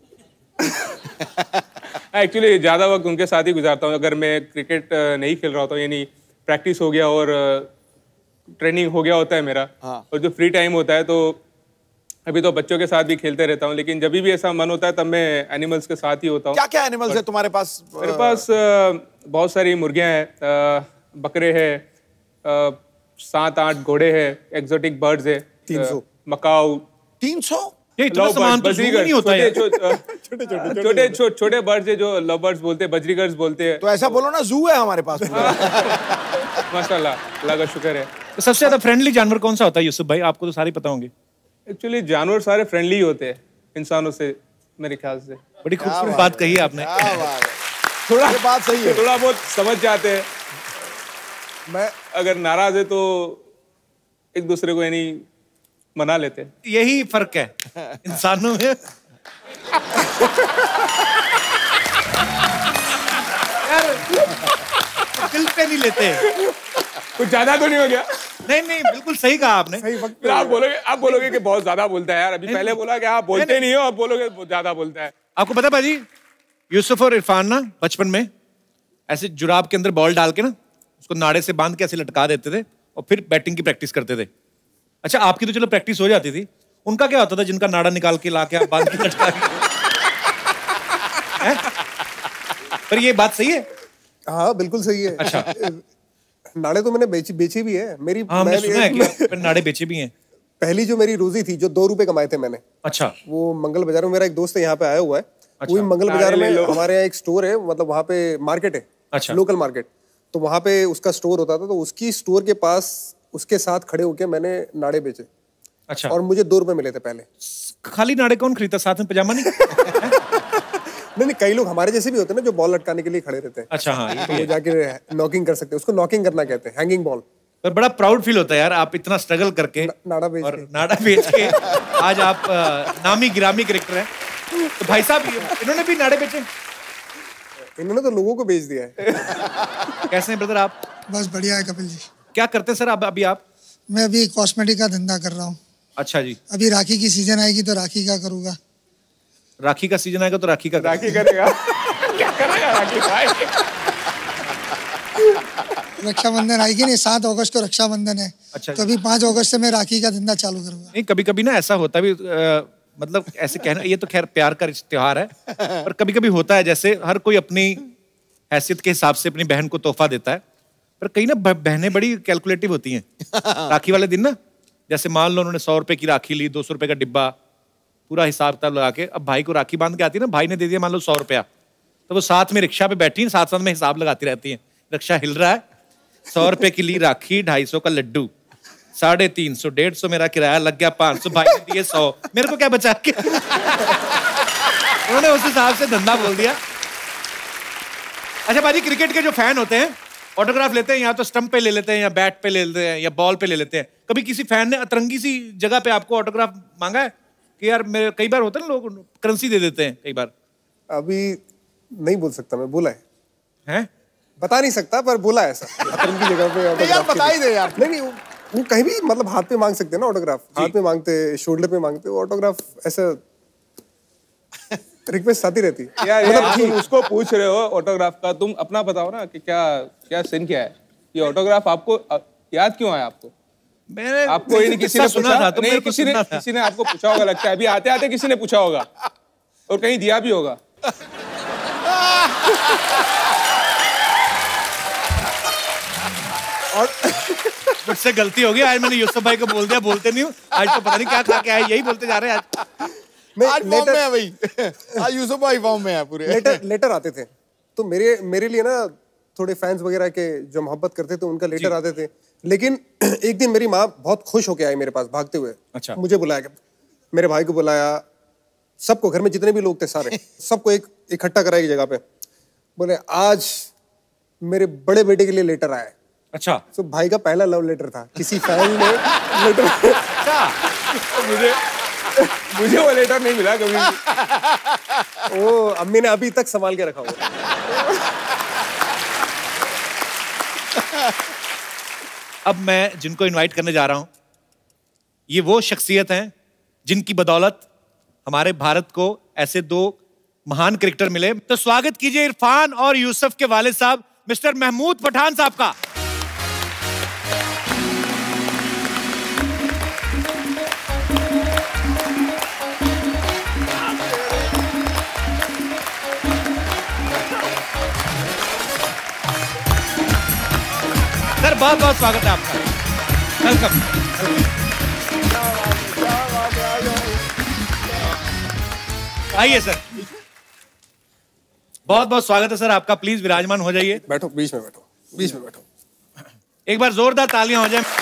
एक्चुअली ज्यादा वक्त उनके साथ ही गुजारता हूँ। अगर मैं क्रिकेट नहीं खेल रहा होता, यानी प्रैक्टिस हो गया और ट्रेनिंग हो गया होता है मेरा,
हाँ।
और जो फ्री टाइम होता है, तो अभी तो बच्चों के साथ भी खेलते रहता हूँ, लेकिन जब भी ऐसा मन होता है तब मैं एनिमल्स के साथ ही होता हूँ।
क्या क्या एनिमल्स है तुम्हारे पास?
मेरे पास बहुत सारी मुर्गियाँ हैं, बकरे हैं, सात आठ घोड़े हैं, एक्सोटिक बर्ड्स है,
तीन सौ
मकाऊ।
तीन सौ?
ये इतना सामान तो नहीं होता है।
छोटे छोटे छोटे छोटे बर्ड्स है जो लव बर्ड्स बोलते हैं, बजरीगर्स बोलते हैं।
तो ऐसा बोलो ना, जू है हमारे पास।
माशाल्लाह, अल्लाह का शुक्र है।
तो सबसे ज्यादा फ्रेंडली जानवर कौन सा होता है यूसुफ भाई? आपको तो सारे पता होंगे।
एक्चुअली जानवर सारे फ्रेंडली होते हैं इंसानों से, मेरे ख्याल से।
बड़ी खूबसूरत बात कही है आपने।
थोड़ा बात सही है,
थोड़ा बहुत समझ जाते हैं। मैं अगर नाराज है तो एक दूसरे को यानी मना लेते हैं।
यही फर्क है इंसानों में। यार दिल पे नहीं लेते।
कुछ ज्यादा तो नहीं हो गया?
नहीं नहीं, बिल्कुल सही कहा आपने।
सही वक्त आप बोलोगे आप बोलोगे कि बहुत ज्यादा बोलता है यार। अभी पहले बोला कि आप बोलते नहीं हो, अब बोलोगे बहुत ज्यादा बोलता है।
आपको पता बाजी, यूसुफ और इरफान ना बचपन में ऐसे जुराब के अंदर बॉल डाल के ना उसको नाड़े से बांध के ऐसे लटका देते थे और फिर बैटिंग की प्रैक्टिस करते थे। अच्छा, आपकी तो चलो प्रैक्टिस हो जाती थी, उनका क्या होता था जिनका नाड़ा निकाल के ला के आप बांध के लटका के? पर ये बात सही है?
हाँ बिल्कुल सही है।
अच्छा,
नाड़े तो मैंने बेची बेची भी है मेरी।
हाँ, मैंने सुना है कि फिर नाड़े बेचे भी हैं।
पहली जो मेरी रोजी थी, जो दो रुपए कमाए थे मैंने।
अच्छा।
वो मंगल बाजार में, मेरा एक दोस्त है यहाँ पे आया हुआ है।
अच्छा।
वही मंगल बाजार में हमारे यहाँ एक स्टोर है, मतलब वहाँ पे मार्केट है।
अच्छा।
Local market. तो वहाँ पे उसका स्टोर होता था, तो उसकी स्टोर के पास उसके साथ खड़े होके मैंने नाड़े बेचे।
अच्छा।
और मुझे दो रुपए मिले थे पहले।
खाली नाड़े कौन खरीदता, साथ में पजामा नहीं?
नहीं नहीं, कई लोग हमारे जैसे भी होते हैं ना जो बॉल लटकाने के लिए खड़े रहते हैं।
अच्छा, हाँ, ये
तो वो जाके नॉकिंग कर सकते हैं, उसको नॉकिंग करना कहते हैं, हैंगिंग बॉल।
पर बड़ा प्राउड फील होता है यार, आप इतना स्ट्रगल करके
नाड़ा बेच
और नाड़ा बेच के आज आप नामी गिरामी कैरेक्टर हैं। तो भाई साहब इन्होंने भी नाड़े बेचे?
इन्होंने तो लोगों को बेच दिया है।
कैसे हैं ब्रदर आप?
बस बढ़िया है कपिल जी।
क्या करते हैं सर अब अभी आप?
मैं अभी कॉस्मेटिक का धंधा कर रहा हूँ।
अच्छा जी।
अभी राखी की सीजन आएगी तो राखी का करूँगा।
राखी का सीजन आएगा तो राखी का
राखी करेगा? क्या करेगा राखी भाई?
रक्षाबंधन आएगी नहीं, सात अगस्त को रक्षाबंधन है।
अच्छा।
तो अभी पाँच अगस्त से मैं राखी का धंधा चालू करूँगा।
नहीं, कभी कभी ना ऐसा होता भी, आ, मतलब ऐसे कहना, ये तो खैर प्यार का त्योहार है, पर कभी कभी होता है जैसे हर कोई अपनी हैसियत के हिसाब से अपनी बहन को तोहफा देता है, पर कहीं ना बहनें बड़ी कैलकुलेटिव होती हैं। राखी वाले दिन ना, जैसे मान लो उन्होंने सौ रुपए की राखी ली, दो सौ रुपए का डिब्बा, पूरा हिसाब किताब लगा के, अब भाई को राखी बांध के आती है ना, भाई ने दे दिया मान लो सौ रुपया, तो वो साथ में रिक्शा पे बैठी साथ साथ में हिसाब लगाती रहती है। रिक्शा हिल रहा है, सौ रुपए की ली राखी, ढाई सौ का लड्डू, साढ़े तीन सौ, डेढ़ सौ मेरा किराया लग गया, पांच सौ भाई ने दिए सौ, मेरे को क्या बचा के? उन्होंने उस हिसाब से धंधा बोल दिया। अच्छा बाजी, क्रिकेट के जो फैन होते हैं ऑटोग्राफ लेते हैं, या तो स्टंप पे ले लेते हैं, या बैट पे ले लेते हैं, या बॉल पे ले लेते हैं। कभी किसी फैन ने अतरंगी सी जगह पे आपको ऑटोग्राफ मांगा है कि यार मेरे, कई बार होता है ना लोग करेंसी दे देते हैं कई बार?
अभी नहीं बोल सकता मैं, बोला है
हैं?
बता नहीं सकता पर बोला है ऐसा। अतरंगी जगह पे
यार बता ही दे यार।
नहीं नहीं, वो कहीं भी मतलब हाथ पे मांग सकते हैं ना ऑटोग्राफ, हाथ पे मांगते, शोल्डर पे मांगते, ऑटोग्राफ ऐसा रिक्वेस्ट आती रहती है।
यार मतलब तुम उसको पूछ रहे हो ऑटोग्राफ का, तुम अपना बताओ ना कि क्या क्या सीन क्या है? ये ऑटोग्राफ आपको याद क्यों आया आपको?
मैंने
आपको ही नहीं किसी ने
सुना
पूछा
था, तो
नहीं,
मेरे को
किसी ने
सुनना था।
किसी ने आपको पूछा होगा लगता है, अभी आते आते किसी ने पूछा होगा और कहीं दिया भी होगा।
और मुझसे गलती हो गई, आज मैंने यूसुफ भाई को बोल दिया, बोलते नहीं हूँ। आज तो पता नहीं क्या खा के आए, यही बोलते जा रहे हैं आज।
आज फॉर्म में है भाई, आज यूसुफ भाई फॉर्म में है पूरे।
लेटर लेटर आते थे तो मेरे मेरे लिए ना थोड़े फैंस वगैरह के जो मोहब्बत करते थे उनका लेटर आते थे। लेकिन एक दिन मेरी माँ बहुत खुश होके आई मेरे पास भागते हुए।
अच्छा।
मुझे बुलाया, मेरे भाई को बुलाया, सबको, घर में जितने भी लोग थे सारे सबको एक इकट्ठा करा एक जगह पे। बोले आज मेरे बड़े बेटे के लिए लेटर आया है।
अच्छा।
तो भाई का पहला लव लेटर था, किसी फैन ने लेटर।
अच्छा।
मुझे मुझे वो लेटर नहीं मिला कभी।
वो अम्मी ने अभी तक संभाल के रखा हुआ।
अब मैं जिनको इनवाइट करने जा रहा हूं, ये वो शख्सियत हैं जिनकी बदौलत हमारे भारत को ऐसे दो महान क्रिकेटर मिले। तो स्वागत कीजिए इरफान और यूसुफ के वालिद साहब मिस्टर महमूद पठान साहब का। सर बहुत बहुत स्वागत है आपका, वेलकम। आइए सर, बहुत बहुत स्वागत है सर आपका, प्लीज विराजमान हो जाइए।
बैठो, बीच में बैठो, बीच में बैठो।
एक बार जोरदार तालियां हो जाए।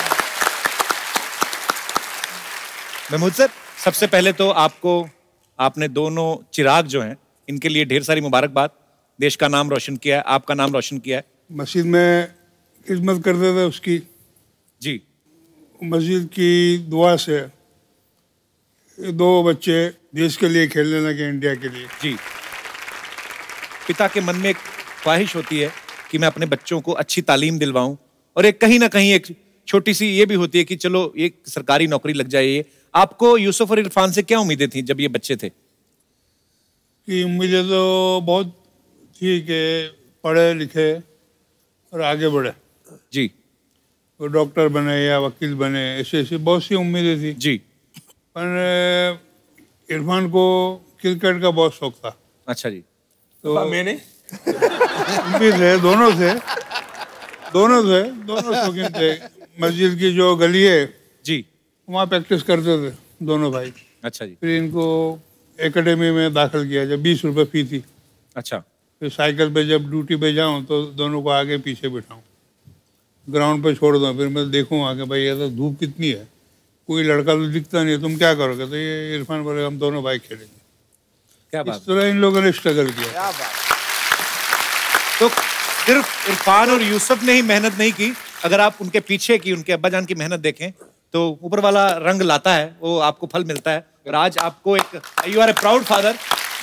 महमूद सर, सबसे पहले तो आपको, आपने दोनों चिराग जो हैं इनके लिए ढेर सारी मुबारकबाद। देश का नाम रोशन किया है, आपका नाम रोशन किया है।
मस्जिद में खिदमत करते थे उसकी
जी,
मस्जिद की दुआ से दो बच्चे देश के लिए खेलने लगे, इंडिया के लिए।
जी, पिता के मन में एक ख्वाहिश होती है कि मैं अपने बच्चों को अच्छी तालीम दिलवाऊं, और एक कहीं ना कहीं एक छोटी सी ये भी होती है कि चलो एक सरकारी नौकरी लग जाए। आपको यूसुफ और इरफान से क्या उम्मीदें थी जब ये बच्चे थे?
कि उम्मीदें तो बहुत थी कि पढ़े लिखे और आगे बढ़े
जी,
वो डॉक्टर बने या वकील बने, ऐसी ऐसी बहुत सी उम्मीदें थी
जी।
पर इरफान को क्रिकेट का बहुत शौक था।
अच्छा जी।
तो
मैंने
भी थे, दोनों थे दोनों थे दोनों शौकीन थे। मस्जिद की जो गली है
जी,
वहाँ प्रैक्टिस करते थे दोनों भाई।
अच्छा जी।
फिर इनको एकेडमी में दाखिल किया जब बीस रुपए फी थी।
अच्छा।
फिर साइकिल पे जब ड्यूटी पे जाऊँ तो दोनों को आगे पीछे बिठाऊँ, ग्राउंड पे छोड़ दूँ, फिर मैं देखूँ आगे भाई ये तो धूप कितनी है, कोई लड़का तो दिखता नहीं है, तुम क्या करोगे? तो ये इरफान बोले हम दोनों भाई खेलेंगे।
क्या बात।
इस तरह इन लोगों ने स्ट्रगल किया।
क्या बात।
तो सिर्फ इरफान और यूसुफ ने ही मेहनत नहीं की, अगर आप उनके पीछे की, उनके अब्बा जान की मेहनत देखें तो ऊपर वाला रंग लाता है, वो आपको फल मिलता है। और आज आपको एक, you are a proud father.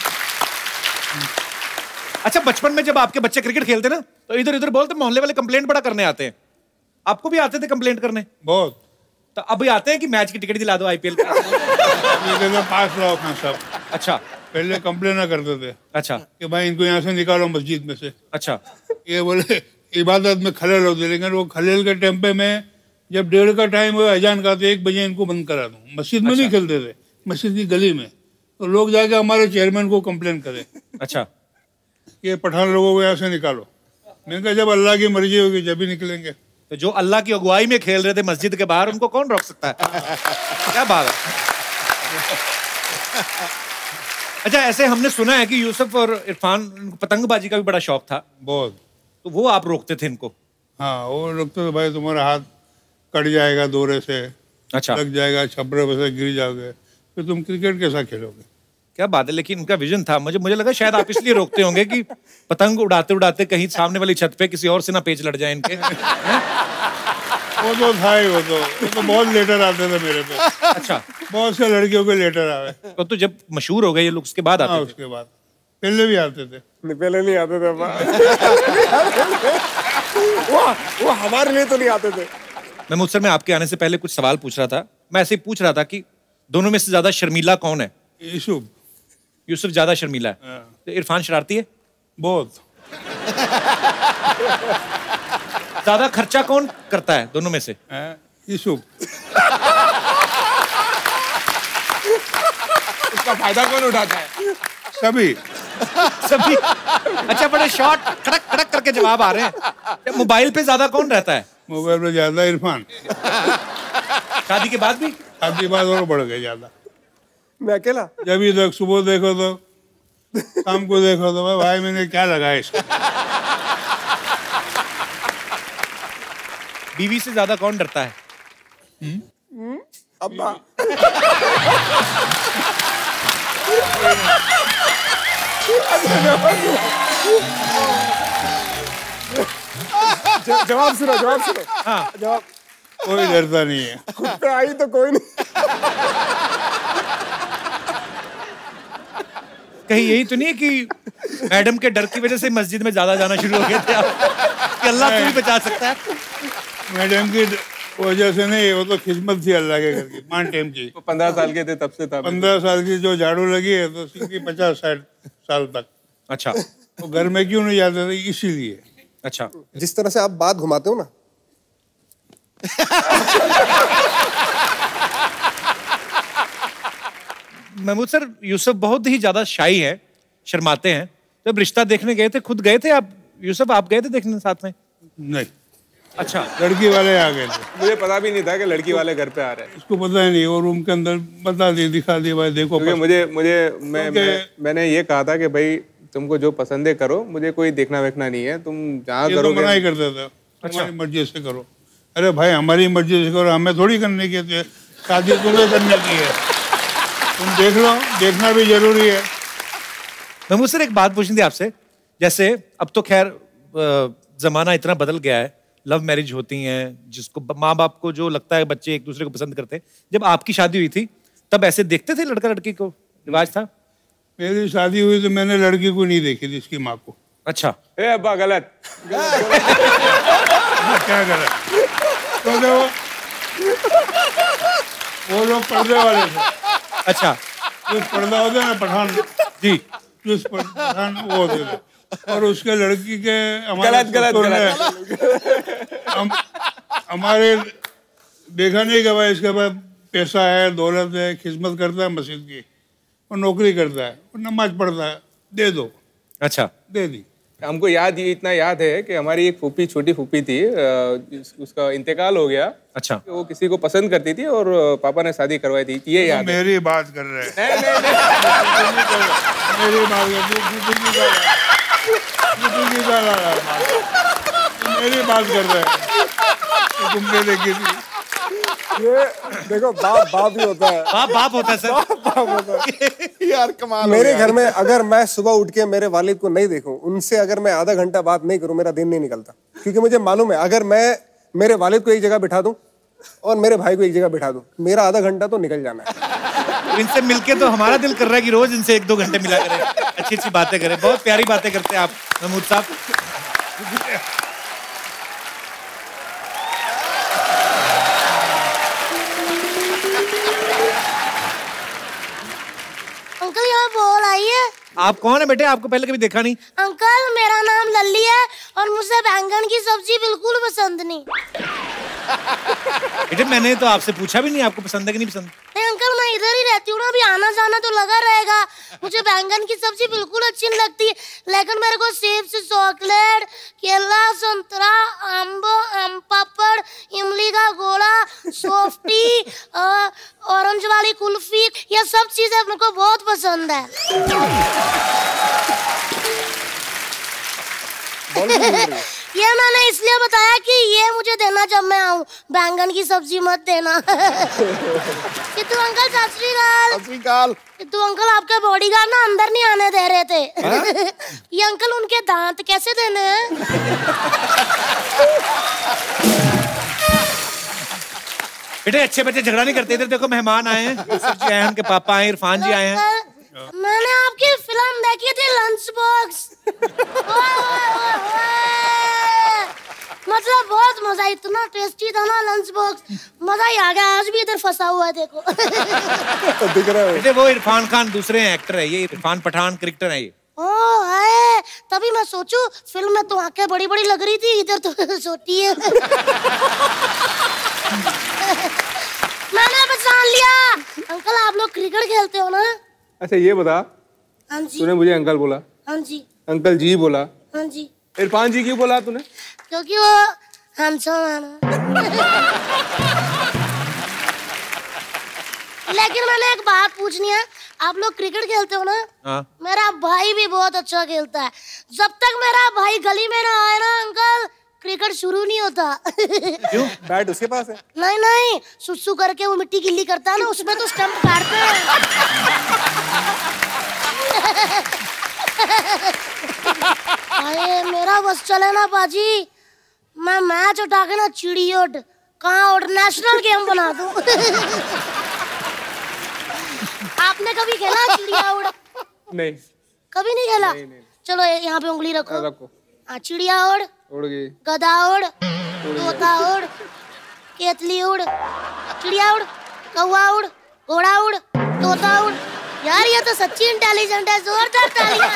अच्छा, बचपन में जब आपके बच्चे क्रिकेट खेलते ना तो इधर इधर बोलते, मोहल्ले वाले कंप्लेंट बड़ा करने आते हैं, आपको भी आते थे कंप्लेंट करने?
बहुत।
तो अभी आते हैं कि मैच की टिकट दिला दो आईपीएल का?
पास रहो अपना सब।
अच्छा।
पहले कंप्लेन करते थे।
अच्छा।
कि भाई इनको यहाँ से निकालो मस्जिद में से।
अच्छा।
ये बोले इबादत में खलेल होते, लेकिन वो खलेल के टाइम पे मैं जब डेढ़ का टाइम हुआ अजान का तो एक बजे इनको बंद करा दूँ। मस्जिद में नहीं खेलते थे, मस्जिद की गली में। तो लोग जाके हमारे चेयरमैन को कंप्लेन करे।
अच्छा।
ये पठान लोगों को यहाँ से निकालो। मैंने कहा जब अल्लाह की मर्जी होगी जब ही निकलेंगे।
तो जो अल्लाह की अगुवाई में खेल रहे थे मस्जिद के बाहर, उनको कौन रोक सकता है? क्या बात है। अच्छा, ऐसे हमने सुना है कि यूसुफ और इरफान पतंगबाजी का भी बड़ा शौक था।
बहुत।
तो वो आप रोकते थे इनको?
हाँ, वो लोग तो भाई तुम्हारा हाथ कट जाएगा दोरे से,
अच्छा,
लग जाएगा, छपरे पे से गिर जाओगे, फिर तुम क्रिकेट कैसा खेलोगे?
क्या बात है। लेकिन उनका विजन था, मुझे मुझे लगा शायद आप इसलिए रोकते होंगे कि पतंग उड़ाते उड़ाते कहीं सामने वाली छत पे किसी और से ना पेच लड़ जाए इनके।
वो तो था ही, वो तो वो तो बहुत लेटर आते थे मेरे पे।
अच्छा।
बहुत से लड़कियों के लेटर आए।
तो, तो जब मशहूर हो गए ये लोग उसके बाद आते
हाँ,
थे?
उसके बाद। पहले भी आते थे।
नहीं, पहले नहीं आते थे। वो वो हमारे लिए तो नहीं आते थे।
मैं मुझसे मैं आपके आने से पहले कुछ सवाल पूछ रहा था। मैं ऐसे ही पूछ रहा था कि दोनों में से ज्यादा शर्मीला कौन है?
यूसुफ।
यूसुफ ज्यादा शर्मीला है। तो इरफान शरारती है?
बहुत।
ज्यादा खर्चा कौन करता है दोनों में से?
यूसुफ।
इसका फायदा कौन उठाता है?
सभी
सभी। अच्छा, बड़े शॉर्ट कड़क कड़क करके जवाब आ रहे हैं। मोबाइल पे ज्यादा कौन रहता है?
मोबाइल पे ज्यादा इरफान।
शादी के बाद भी?
शादी के बाद और बढ़ गए ज्यादा।
मैं अकेला?
जब भी तक सुबह देखो तो शाम को देखो तो भाई मैंने क्या लगाया इसका।
बीवी से ज्यादा कौन डरता है?
अब्बा। जवाब सुनो, जवाब सुनो।
हाँ,
जवाब।
कोई डरता नहीं है।
खुद पे आई तो कोई नहीं।
कहीं यही तो नहीं है कि मैडम के डर की वजह से मस्जिद में ज्यादा जाना शुरू हो गए थे आप? कि अल्लाह को भी बचा सकता है?
मैडम की वजह से नहीं, वो तो खिदमत थी अल्लाह के घर की, मान टाइम की।
तो पंद्रह साल के थे तब से था।
पंद्रह साल की जो झाड़ू लगी है तो सीधी पचास साठ साल तक।
अच्छा,
तो घर में क्यों नहीं जाते थे? इसीलिए।
अच्छा,
जिस तरह से आप बात घुमाते हो ना,
महमूद सर, यूसुफ बहुत ही ज्यादा शाई है, शर्माते हैं। जब रिश्ता देखने गए थे, खुद गए थे आप? यूसुफ, आप गए थे देखने साथ में?
नहीं।
अच्छा,
लड़की वाले आ गए थे।
मुझे पता भी नहीं था कि लड़की वाले घर पे आ रहे हैं।
उसको पता ही नहीं, वो रूम के अंदर बता दी, दिखा दी, भाई देखो।
क्योंकि मुझे मुझे मैं, मैं मैंने ये कहा था कि भाई तुमको जो पसंद है करो, मुझे कोई देखना वेखना नहीं है, तुम जहाँ करोगे।
तो मना ही करता था, हमारी मर्जी से करो। अरे भाई हमारी मर्जी से करो, हमें थोड़ी करने की है, शादी तुम्हें करने की है, तुम देख लो, देखना भी जरूरी है।
महमूद सर, एक बात पूछनी थी आपसे। जैसे अब तो खैर जमाना इतना बदल गया है, लव मैरिज होती हैं, जिसको माँ बाप को जो लगता है बच्चे एक दूसरे को पसंद करते हैं। जब आपकी शादी हुई थी तब ऐसे देखते थे लड़का लड़की को? रिवाज था?
मेरी शादी हुई तो मैंने लड़की को नहीं देखी थी, इसकी माँ को।
अच्छा।
ए अब्बा, गलत।
क्या गलत? तो वो वो लोग पर्दे वाले थे। अच्छा, जो पर्दा होता है ना, पठान जी, जो पठान वो होते थे। और उसके लड़की के हमारे
गलत गलत गलत
हम, हमारे देखा नहीं कि भाई इसके पास पैसा है, दौलत है, खिदमत करता है मस्जिद की, और नौकरी करता है, और नमाज पढ़ता है, दे दो।
अच्छा,
दे दी।
हमको याद ये इतना याद है कि हमारी एक फूफी, छोटी फूफी थी, उसका इंतकाल हो गया।
अच्छा।
वो किसी को पसंद करती थी और पापा ने शादी करवाई थी, ये याद है।
मेरी बात कर रहे हैं।
नहीं नहीं नहीं,
मेरी बात मेरी बात कर रहे हैं। तुमने देखी थी?
ये देखो, बाप बाप ही होता है।
बाप बाप होता है सर।
बाप बाप होता है।
यार कमाल।
मेरे घर में अगर मैं सुबह उठ के मेरे वालिद को नहीं देखूं, उनसे अगर मैं आधा घंटा बात नहीं करूं, मेरा दिन नहीं निकलता। क्योंकि मुझे मालूम है, अगर मैं मेरे वालिद को एक जगह बिठा दूं और मेरे भाई को एक जगह बिठा दूं, मेरा आधा घंटा तो निकल जाना है।
इनसे मिलके तो हमारा दिल कर रहा है कि रोज इनसे एक दो घंटे मिला करें, अच्छी अच्छी बातें करें। बहुत प्यारी बातें करते हैं आप महमूद साहब।
अंकल, यहाँ बॉल आई है।
आप कौन है बेटे? आपको पहले कभी देखा नहीं।
अंकल, मेरा नाम लल्ली है और मुझे बैंगन की सब्जी बिल्कुल पसंद नहीं।
बेटे, मैंने तो आपसे पूछा भी नहीं आपको पसंद है कि नहीं पसंद।
नहीं अंकल, मैं इधर ही रहती हूँ ना, अभी आना जाना तो लगा रहेगा। मुझे बैंगन की सब्जी बिल्कुल अच्छी नहीं लगती, लेकिन मेरे को सेब से चॉकलेट, केला, संतरा, अम्ब, आम पापड़, इमली का गोला, सॉफ्टी, ऑरेंज वाली कुल्फी, ये सब चीजें मेरे को बहुत पसंद है। ये मैंने इसलिए बताया कि ये मुझे देना जब मैं आऊँ, बैंगन की सब्जी मत देना। सिद्धू अंकल, सत श्री अकाल।
सत श्री अकाल।
सिद्धू अंकल, आपके बॉडीगार्ड ना अंदर नहीं आने दे रहे थे। ये अंकल, उनके दांत कैसे देने हैं?
बेटे, अच्छे बच्चे झगड़ा नहीं करते। इधर देखो, मेहमान आए हैं, सर जी आए हैं, उनके पापा आए, इरफान जी आए हैं।
मैंने आपकी फिल्म देखी थी, लंच बॉक्स। मतलब बहुत मजा, इतना टेस्टी था ना लंच बॉक्स, मजा ही आ गया। आज भी इधर फंसा हुआ है, देखो।
दिख रहा है।
बेटे, वो इरफान खान दूसरे एक्टर है, ये इरफान पठान क्रिकेटर है ये।
ओ है, तभी मैं सोचूं फिल्म में तो आंखें बड़ी बड़ी लग रही थी, इधर तो छोटी है। मैंने पहचान लिया। अंकल, आप लोग क्रिकेट खेलते हो ना?
अच्छा ये बता,
हाँ जी।
तूने मुझे अंकल बोला,
हाँ जी।
अंकल जी बोला,
हाँ जी।
इरफान जी क्यों बोला तूने?
क्योंकि वो हैंडसम है ना। लेकिन मैंने एक बात पूछनी है, आप लोग क्रिकेट खेलते हो ना?
हाँ।
मेरा भाई भी बहुत अच्छा खेलता है। जब तक मेरा भाई गली में ना आए ना अंकल, क्रिकेट शुरू नहीं होता।
क्यों? बैट उसके पास है?
नहीं नहीं, सुसु करके वो मिट्टी गिल्ली करता है ना, उसमें तो स्टंप काटते हैं। अरे मेरा बस चले ना बाजी, मैं मैच उठा के ना चिड़ी उठ, कहाँ उठ, नेशनल गेम बना दूं। आपने कभी खेला चिड़िया उड़?
नहीं।
कभी नहीं खेला? नहीं, नहीं। चलो यहाँ पे उंगली रखो।
रखो।
हाँ, चिड़िया उड़,
उड़ गई।
गधा उड़, तोता उड़, केतली उड़, चिड़िया उड़, कौवा उड़, घोड़ा उड़, तोता उड़। यार ये तो सच्ची इंटेलिजेंट है, जोरदार तालियां।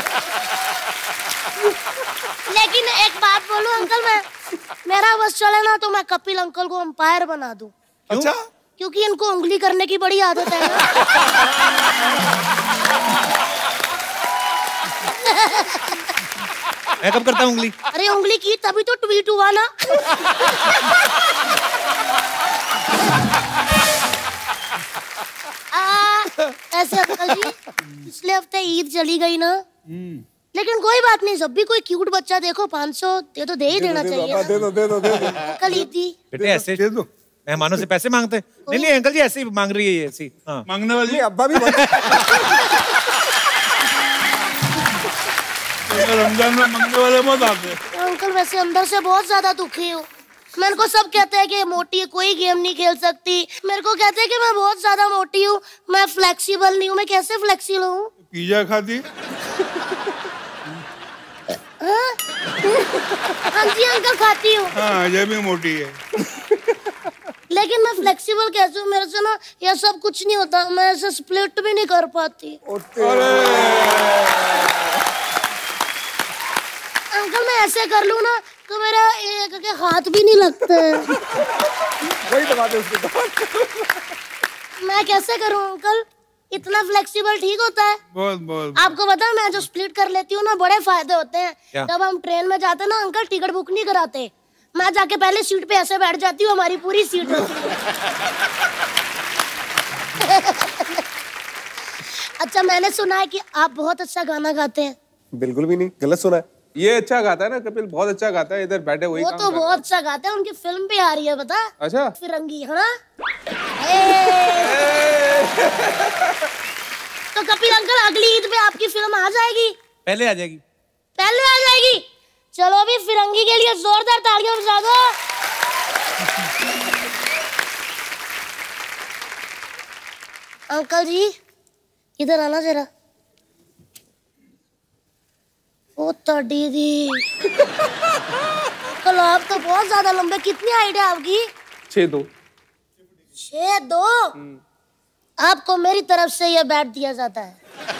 लेकिन एक बात बोलूं अंकल, मैं मेरा बस चले ना तो मैं कपिल अंकल को अंपायर बना दूं।
अच्छा?
क्योंकि इनको उंगली करने की बड़ी आदत है ना।
मैं कब करता हूँ उंगली?
अरे उंगली की तभी तो ट्वीट हुआ ना। आ, ऐसे अंकल जी, पिछले हफ्ते ईद चली गई ना, लेकिन कोई बात नहीं, जब भी कोई क्यूट बच्चा देखो पाँच सौ दे तो दे ही देना चाहिए।
दे दो दे दो दे दो।
अंकल ईद थी।
बेटे ऐसे मेहमानों से पैसे मांगते? नहीं नहीं अंकल जी ऐसे ही मांग रही है, ऐसी। हाँ।
मांगने वाली
अब्बा भी
रमजान में मांगने वाले बहुत आते।
अंकल वैसे अंदर से बहुत ज्यादा दुखी हूँ। मेरे को सब कहते हैं कि मोटी है, कोई गेम नहीं खेल सकती। मेरे को कहते हैं कि मैं बहुत ज्यादा मोटी हूँ, मैं फ्लेक्सिबल नहीं हूँ। मैं कैसे फ्लेक्सिबल हूँ?
पिज्जा खाती?
हाँ? हाँ जी अंकल खाती हूँ।
हाँ ये भी मोटी है।
लेकिन मैं फ्लेक्सिबल कैसे हूँ? मेरे से ना ये सब कुछ नहीं होता, मैं ऐसे स्प्लिट भी नहीं कर पाती। अंकल मैं ऐसे कर लूँ ना तो मेरा एक के हाथ भी नहीं लगते।
वही दबा दे उसके बाद।
मैं कैसे करूँ अंकल? इतना फ्लेक्सिबल ठीक होता है?
बहुत बहुत।
आपको पता है मैं जो स्प्लिट कर लेती हूँ ना, बड़े फायदे होते हैं।
क्या?
जब हम ट्रेन में जाते ना अंकल, टिकट बुक नहीं कराते, मैं जाके पहले सीट पे ऐसे बैठ जाती हूँ, हमारी पूरी सीट होती है। अच्छा मैंने सुना है कि आप बहुत अच्छा गाना गाते हैं।
बिल्कुल भी नहीं, गलत सुना है।
ये अच्छा गाता है ना कपिल, बहुत अच्छा गाता है, इधर बैठे वही
वो
काम
तो
कर
बहुत अच्छा गाते हैं, उनकी फिल्म भी आ रही है पता?
अच्छा?
फिरंगी है ना? तो कपिल अंकल अगली ईद पे आपकी फिल्म आ जाएगी?
पहले आ जाएगी।
पहले आ जाएगी? चलो अभी फिरंगी के लिए जोरदार तालियां बजा दो। अंकल जी इधर आना जरा। ओ तड़ी दी। कल आप तो बहुत ज्यादा लंबे, कितनी हाइट है आपकी?
छह दो।
छह दो? आपको मेरी तरफ से ये बैट दिया जाता है।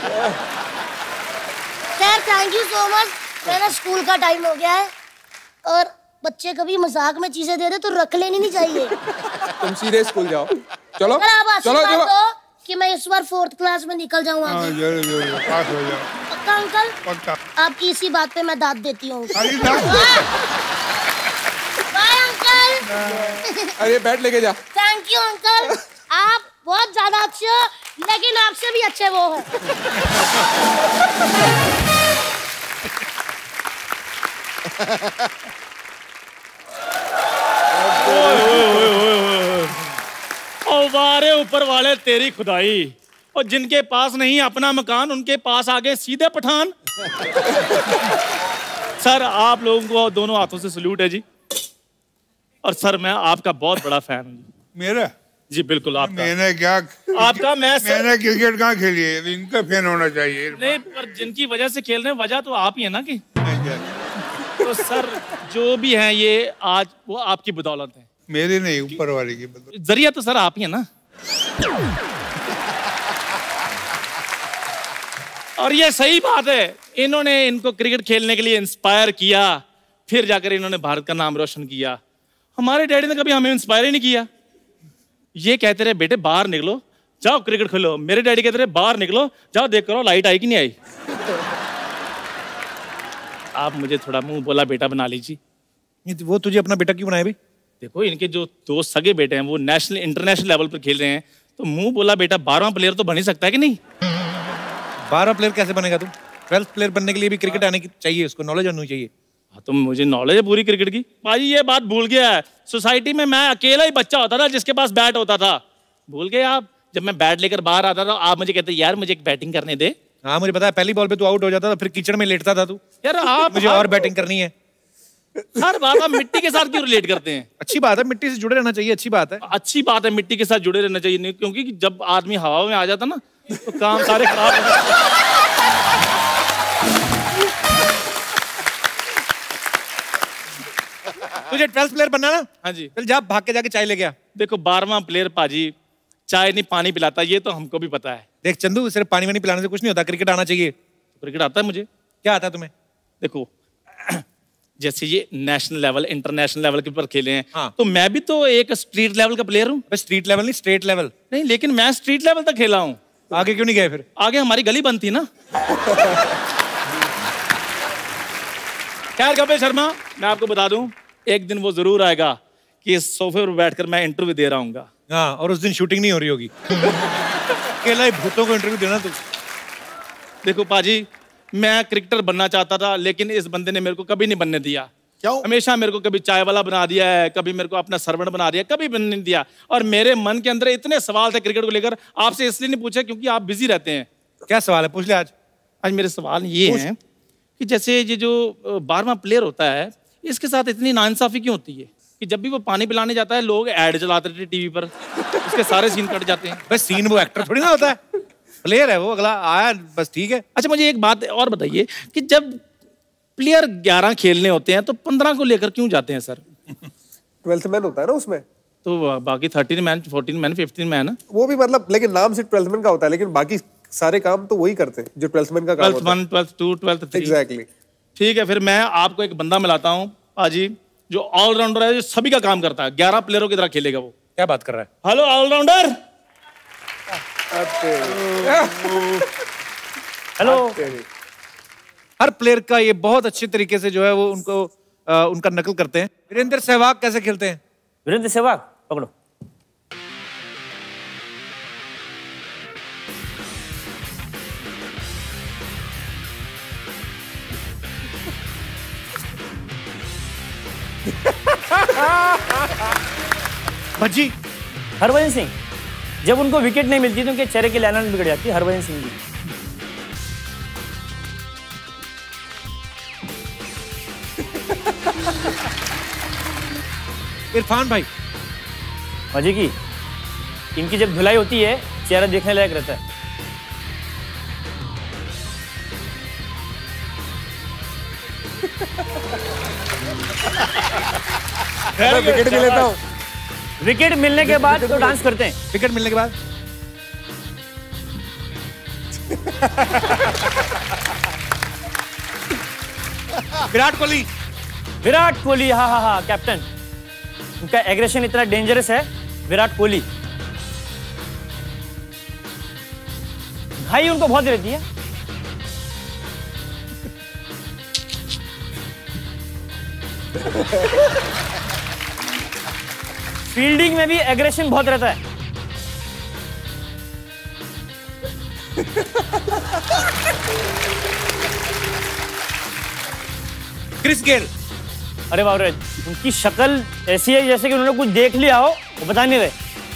खैर थैंक यू सो मच। मेरा स्कूल का टाइम हो गया है और बच्चे कभी मजाक में चीजें दे दे तो रख लेनी नहीं चाहिए।
तुम सीधे स्कूल जाओ। चलो
आप
चलो चलो
दो कि मैं इस बार फोर्थ क्लास में निकल जाऊँ
हाँ,
आगे।
जरूर जरूर पास हो जाओ।
पक्का अंकल?
पक्का।
आपकी इसी बात पे मैं दाद देती हूँ।
Bye uncle. अरे बैट लेके जा।
थैंक यू अंकल, आप बहुत ज्यादा अच्छे हो, लेकिन आपसे भी अच्छे वो हो।
ओ वारे ऊपर वाले तेरी खुदाई, और जिनके पास नहीं अपना मकान उनके पास आ गए सीधे पठान। सर आप लोगों को दोनों हाथों से सल्यूट है जी, और सर मैं आपका बहुत बड़ा फैन हूँ।
मेरा?
जी बिल्कुल आपका।
मैंने क्या
आपका मैं सर...
मैंने क्रिकेट कहाँ खेली है, इनका फैन होना चाहिए।
नहीं पर जिनकी वजह से खेल रहे हैं वजह तो आप ही है ना कि तो सर जो भी हैं ये आज वो आपकी बदौलत है।
मेरी नहीं, ऊपर वाले की बदौलत।
जरिया तो सर आप ही है ना। और ये सही बात है, इन्होंने इनको क्रिकेट खेलने के लिए इंस्पायर किया, फिर जाकर इन्होंने भारत का नाम रोशन किया। हमारे डैडी ने कभी हमें इंस्पायर ही नहीं किया। ये कहते रहे बेटे बाहर निकलो, जाओ क्रिकेट खेलो। मेरे डैडी कहते रहे बाहर निकलो, जाओ देख करो लाइट आई कि नहीं आई। आप मुझे थोड़ा मुंह बोला बेटा बना लीजिए।
वो तुझे अपना बेटा क्यों बनाया भाई?
देखो इनके जो दो सगे बेटे हैं वो नेशनल इंटरनेशनल लेवल पर खेल रहे हैं, तो मुंह बोला बेटा बारहवां प्लेयर तो बन ही सकता है कि नहीं?
बारह प्लेयर कैसे बनेगा तू? ट्वेल्थ प्लेयर बनने के लिए भी क्रिकेट आने की चाहिए, उसको नॉलेज होनी चाहिए।
हाँ तो मुझे नॉलेज है पूरी क्रिकेट की। भाई ये बात भूल गया है, सोसाइटी में मैं अकेला ही बच्चा होता था जिसके पास बैट होता था। भूल गए आप? जब मैं बैट लेकर बाहर आता था आप मुझे कहते यार मुझे एक बैटिंग करने दे।
हाँ मुझे पता है, पहली बॉल पे तू आउट हो जाता था, फिर कीचड़ में लेटता था तू।
यार आप
मुझे और बैटिंग करनी है।
हर बात आप मिट्टी के साथ क्यों रिलेट करते हैं?
अच्छी बात है, मिट्टी से जुड़े रहना चाहिए, अच्छी बात है।
अच्छी बात है मिट्टी के साथ जुड़े रहना चाहिए, नहीं क्योंकि जब आदमी हवा में आ जाता ना तो काम सारे खराब हो जाते।
तुझे ट्वेल्थ प्लेयर बनना ना?
हाँ जी।
चल जा भाग के जाके चाय ले गया।
देखो बारहवां प्लेयर पाजी चाय नहीं पानी पिलाता, ये तो हमको भी पता है।
देख चंदू, सिर्फ पानी वानी पिलाने से कुछ नहीं होता, क्रिकेट आना चाहिए।
क्रिकेट आता है मुझे।
क्या आता है तुम्हें?
देखो जैसे ये नेशनल लेवल इंटरनेशनल लेवल के ऊपर खेले हैं,
हाँ।
तो मैं भी तो एक स्ट्रीट लेवल का प्लेयर हूँ।
स्ट्रीट लेवल नहीं, स्टेट लेवल।
नहीं लेकिन मैं स्ट्रीट लेवल तक खेला हूँ।
आगे क्यों नहीं गए फिर?
आगे हमारी गली बनती ना। खैर कपिल शर्मा, मैं आपको बता दूं एक दिन वो जरूर आएगा कि इस सोफे पर बैठकर मैं इंटरव्यू दे रहा हूँ।
हाँ, और उस दिन शूटिंग नहीं हो रही होगी। अकेला ही भूतों को इंटरव्यू देना तू।
देखो पाजी, मैं क्रिकेटर बनना चाहता था लेकिन इस बंदे ने मेरे को कभी नहीं बनने दिया।
क्यों?
हमेशा मेरे को कभी चाय वाला बना दिया है, कभी मेरे को अपना सर्वेंट बना दिया, कभी बनने नहीं दिया। और मेरे मन के अंदर इतने सवाल थे क्रिकेट को लेकर, आपसे इसलिए नहीं पूछा क्योंकि आप बिजी रहते हैं।
क्या सवाल है, पूछ ले आज।
आज मेरे सवाल ये हैं कि जैसे ये जो बारहवां प्लेयर होता है इसके साथ इतनी नाइंसाफी क्यों होती है कि जब भी वो पानी पिलाने जाता है लोग ऐड चलाते थे टीवी पर, उसके सारे सीन कट जाते हैं।
बस सीन वो एक्टर थोड़ी ना होता है, प्लेयर है वो, अगला आया बस ठीक है।
अच्छा मुझे एक बात और बताइए कि जब प्लेयर ग्यारह खेलने होते हैं तो पंद्रह को लेकर क्यों जाते हैं सर?
ट्वेल्थ मैन होता है ना उसमें,
तो बाकी thirteen man fourteen man fifteen man
वो भी मतलब, लेकिन नाम से ट्वेल्थ मैन का होता है लेकिन बाकी सारे काम तो वही करते हैं जो ट्वेल्थ मैन का काम होता है।
Twelfth one, twelfth two, twelfth three.
Exactly.
ठीक है, फिर मैं आपको एक बंदा मिलाता हूँ पाजी जो ऑलराउंडर है, जो सभी का काम करता है, ग्यारह प्लेयरों की तरह खेलेगा वो।
क्या बात कर रहा है?
Hello allrounder.
हेलो। हर प्लेयर का ये बहुत अच्छे तरीके से जो है वो उनको आ, उनका नकल करते हैं। वीरेंद्र सहवाग कैसे खेलते हैं?
वीरेंद्र सहवाग पकड़ो।
भज्जी।
हरभजन सिंह, जब उनको विकेट नहीं मिलती तो उनके चेहरे की लाइनर बिगड़ जाती है। हरभजन सिंह जी।
इरफान भाई।
मजे की इनकी जब धुलाई होती है चेहरा देखने लायक रहता है।
विकेट भी लेता हूँ।
विकेट मिलने के बाद तो डांस करते हैं।
विकेट मिलने के बाद विराट कोहली।
विराट कोहली, हाँ हाँ हाँ कैप्टन। उनका एग्रेशन इतना डेंजरस है। विराट कोहली भाई उनको बहुत रहती है। फील्डिंग में भी एग्रेशन बहुत रहता है।
Chris Gayle.
अरे बाप रे, उनकी शक्ल ऐसी है जैसे कि उन्होंने कुछ देख लिया हो, वो बता नहीं रहे।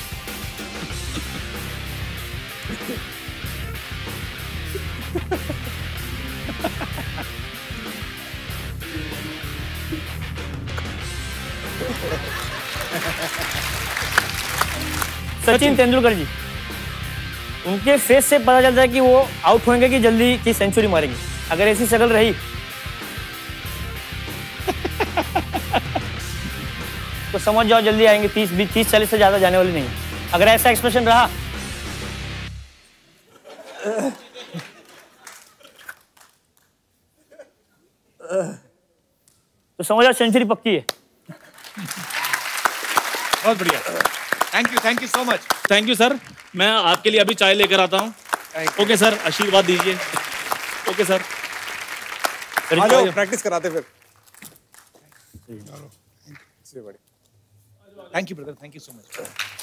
सचिन तेंदुलकर जी, उनके फेस से पता चलता है कि वो आउट होंगे कि जल्दी की सेंचुरी मारेंगे। अगर ऐसी शक्ल रही तो समझ जाओ जल्दी आएंगे। तीस बीस तीस चालीस से ज्यादा जाने वाली नहीं। अगर ऐसा एक्सप्रेशन रहा तो समझ जाओ सेंचुरी पक्की है।
बहुत बढ़िया। Thank you, thank you so much.
Thank you sir. मैं आपके लिए अभी चाय लेकर आता हूँ। ओके सर, आशीर्वाद दीजिए। ओके सर,
प्रैक्टिस कराते फिर।
Thank you brother, thank you so much.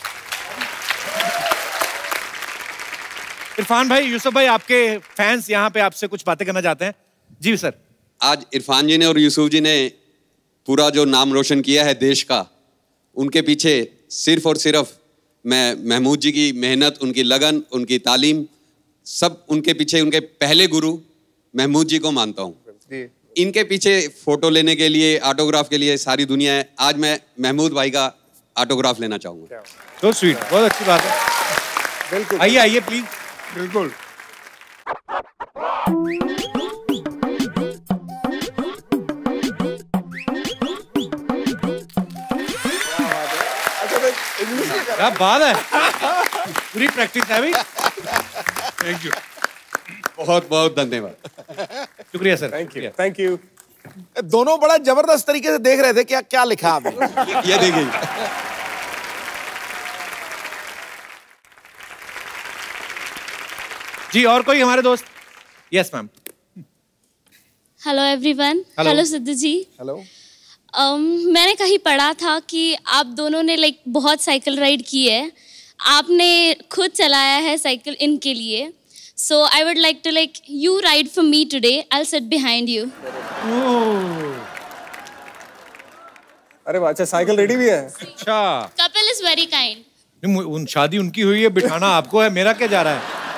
Irfan भाई, यूसुफ भाई, आपके फैंस यहाँ पे आपसे कुछ बातें करना चाहते हैं। जी सर।
आज इरफान जी ने और यूसुफ जी ने पूरा जो नाम रोशन किया है देश का, उनके पीछे सिर्फ और सिर्फ मैं महमूद जी की मेहनत, उनकी लगन, उनकी तालीम, सब उनके पीछे उनके पहले गुरु महमूद जी को मानता हूँ। इनके पीछे फोटो लेने के लिए, ऑटोग्राफ के लिए सारी दुनिया है। आज मैं महमूद भाई का ऑटोग्राफ लेना चाहूँगा।
तो स्वीट, बहुत अच्छी बात है।
बिल्कुल,
आइए आइए प्लीज।
बिल्कुल।
क्या बात है, पूरी प्रैक्टिस है भाई।
थैंक यू, बहुत बहुत धन्यवाद।
शुक्रिया sir.
Thank you, thank you.
दोनों बड़ा जबरदस्त तरीके से देख रहे थे क्या क्या लिखा आपने।
ये देखिए।
जी, और कोई हमारे दोस्त? Yes ma'am.
Hello everyone.
Hello.
Hello Sidhu ji.
Hello.
um, मैंने कहीं पढ़ा था कि आप दोनों ने लाइक बहुत साइकिल राइड की है, आपने खुद चलाया है साइकिल इनके लिए। So I would like to like you ride for me today, I will sit behind you.
अरे वाह, अच्छा साइकिल रेडी भी है।
अच्छा,
कपल इज वेरी काइंड।
उन शादी उनकी हुई है, बिठाना आपको है, मेरा क्या जा रहा है।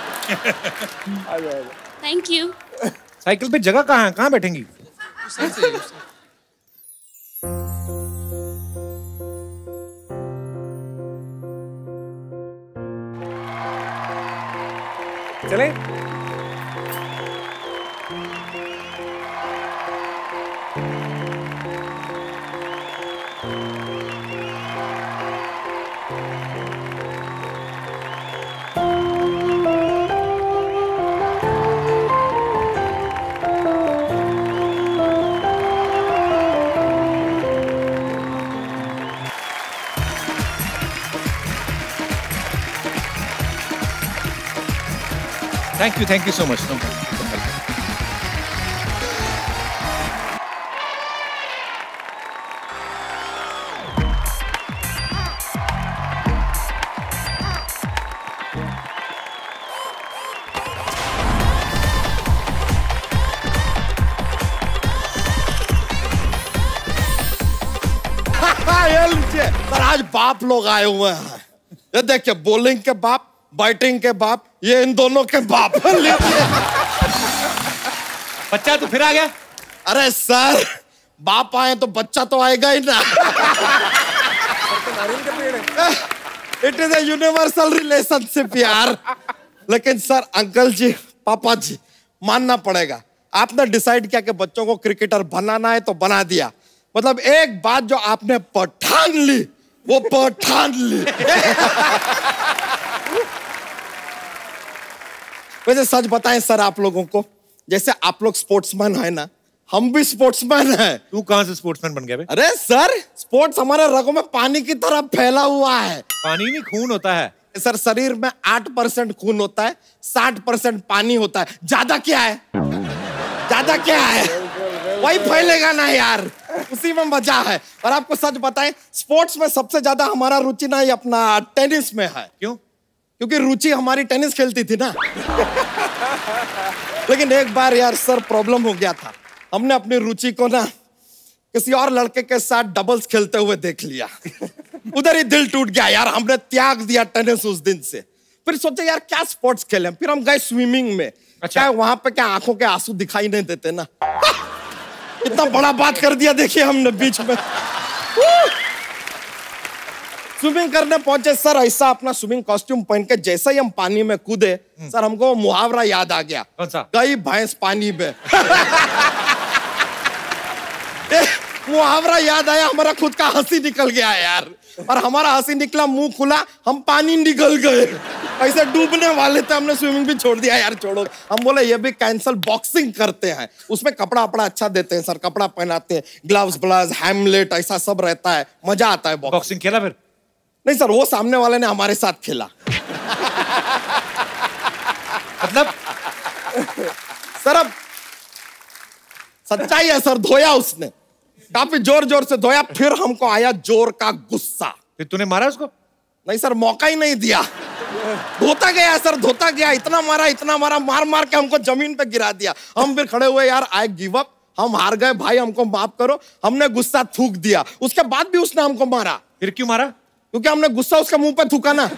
Thank you.
साइकिल पे जगह कहाँ है, कहाँ बैठेंगी?
चले।
Thank you, thank you so much.
ये लीजिए सर, आज बाप लोग आए हुए हैं। ये देखिए, बॉलिंग के बाप, बैटिंग के बाप, ये इन दोनों के बाप।
बच्चा तो फिर आ गया।
अरे सर, बाप आए तो बच्चा तो आएगा ही ना। It is a universal relationship यार। लेकिन सर, अंकल जी, पापा जी, मानना पड़ेगा, आपने डिसाइड किया कि बच्चों को क्रिकेटर बनाना है तो बना दिया। मतलब एक बात जो आपने पठान ली, वो पठान ली। वैसे सच बताएं सर आप लोगों को, जैसे आप लोग स्पोर्ट्समैन है ना, हम भी स्पोर्ट्समैन हैं।
तू कहाँ से स्पोर्ट्समैन बन गया बे?
अरे सर, स्पोर्ट्स हमारे रगों में पानी की तरह फैला हुआ है।
पानी नहीं, खून होता है
सर। शरीर में आठ परसेंट खून होता है, साठ परसेंट पानी होता है। ज्यादा क्या है, ज्यादा क्या है, वही फैलेगा ना यार, उसी में मजा है। और आपको सच बताएं, स्पोर्ट्स में सबसे ज्यादा हमारा रुचि ना ये अपना टेनिस में है।
क्यों?
क्योंकि रुचि हमारी टेनिस खेलती थी ना। लेकिन एक बार यार सर प्रॉब्लम हो गया था, हमने अपनी रुचि को ना किसी और लड़के के साथ डबल्स खेलते हुए देख लिया। उधर ही दिल टूट गया यार, हमने त्याग दिया टेनिस उस दिन से। फिर सोचे यार क्या स्पोर्ट्स खेलें, फिर हम गए स्विमिंग में। अच्छा, क्या वहां पे क्या आंखों के आंसू दिखाई नहीं देते ना। इतना बड़ा बात कर दिया देखिए हमने बीच में। स्विमिंग करने पहुंचे सर, ऐसा अपना स्विमिंग कॉस्ट्यूम पहन के जैसे ही हम पानी में कूदे सर, हमको मुहावरा याद आ गया।
कौन सा?
गई भैंस पानी में। मुहावरा याद आया, हमारा खुद का हंसी निकल गया यार। और हमारा हंसी निकला, मुंह खुला, हम पानी निकल गए। ऐसे डूबने वाले थे, हमने स्विमिंग भी छोड़ दिया यार, छोड़ो। हम बोले ये भी कैंसल, बॉक्सिंग करते हैं, उसमें कपड़ा अपना अच्छा देते हैं सर, कपड़ा पहनाते हैं, ग्लव्स ब्लव्स हैमलेट ऐसा सब रहता है, मजा आता है।
बॉक्सिंग खेला फिर?
नहीं सर, वो सामने वाले ने हमारे साथ खेला।
मतलब
सर अब सच्चाई है सर, धोया उसने, काफी जोर जोर से धोया, फिर हमको आया जोर का गुस्सा।
फिर तूने मारा उसको?
नहीं सर, मौका ही नहीं दिया। धोता गया सर, धोता गया, इतना मारा इतना मारा, मार मार के हमको जमीन पे गिरा दिया। हम फिर खड़े हुए, यार आई गिव अप, हम हार गए भाई, हमको माफ करो। हमने गुस्सा थूक दिया, उसके बाद भी उसने हमको मारा।
फिर क्यों मारा?
क्योंकि हमने गुस्सा उसके मुंह पे थूका ना।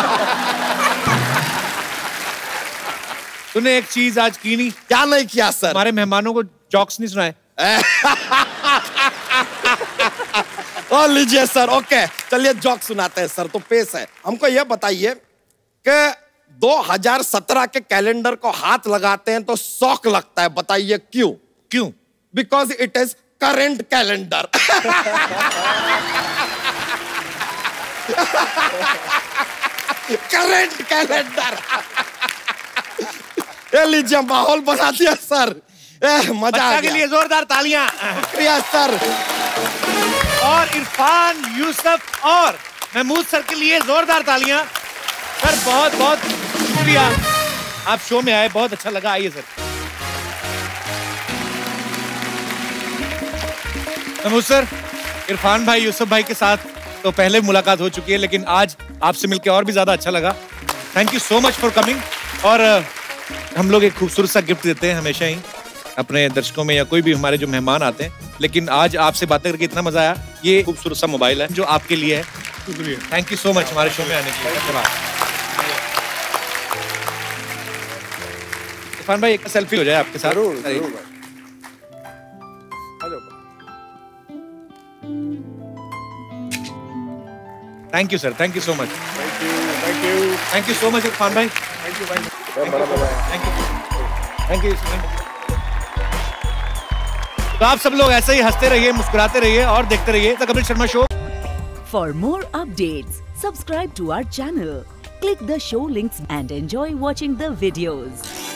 तूने एक चीज आज की नहीं।
क्या नहीं किया सर?
हमारे मेहमानों को जोक्स नहीं सुनाए।
ओ लीजिए सर, ओके चलिए जोक सुनाते हैं सर। तो पेश है, हमको यह बताइए कि दो हज़ार सत्रह के कैलेंडर को हाथ लगाते हैं तो शौक लगता है, बताइए क्यों?
क्यों?
Because it is current calendar. Current calendar. ये लीजिए, माहौल बना दिया सर। ए, मजा आ गया।
के लिए जोरदार तालियां।
शुक्रिया सर।
और इरफान, यूसुफ और महमूद सर के लिए जोरदार तालियां। सर बहुत बहुत शुक्रिया, आप शो में आए, बहुत अच्छा लगा। आइए सर। महमूद सर, इरफान भाई, यूसुफ भाई के साथ तो पहले मुलाकात हो चुकी है, लेकिन आज आपसे मिलकर और भी ज्यादा अच्छा लगा। Thank you so much for coming. और हम लोग एक खूबसूरत सा गिफ्ट देते हैं हमेशा ही अपने दर्शकों में या कोई भी हमारे जो मेहमान आते हैं, लेकिन आज आपसे बातें करके इतना मजा आया। ये खूबसूरत सा मोबाइल है जो आपके लिए है। शुक्रिया, थैंक यू सो मच हमारे शो में आने के लिए। धन्यवाद। इरफान भाई, एक सेल्फी हो जाए आपके साथ।
जरूर, जरूर।
Thank you sir, thank you so much.
Thank you, thank you,
thank you so much Irfan भाई।
थैंक यू भाई।
Thank you, thank you. तो आप सब लोग ऐसे ही हंसते रहिए, मुस्कुराते रहिए और देखते रहिए the Kapil Sharma show.
For more updates, subscribe to our channel, click the show links and enjoy watching the videos.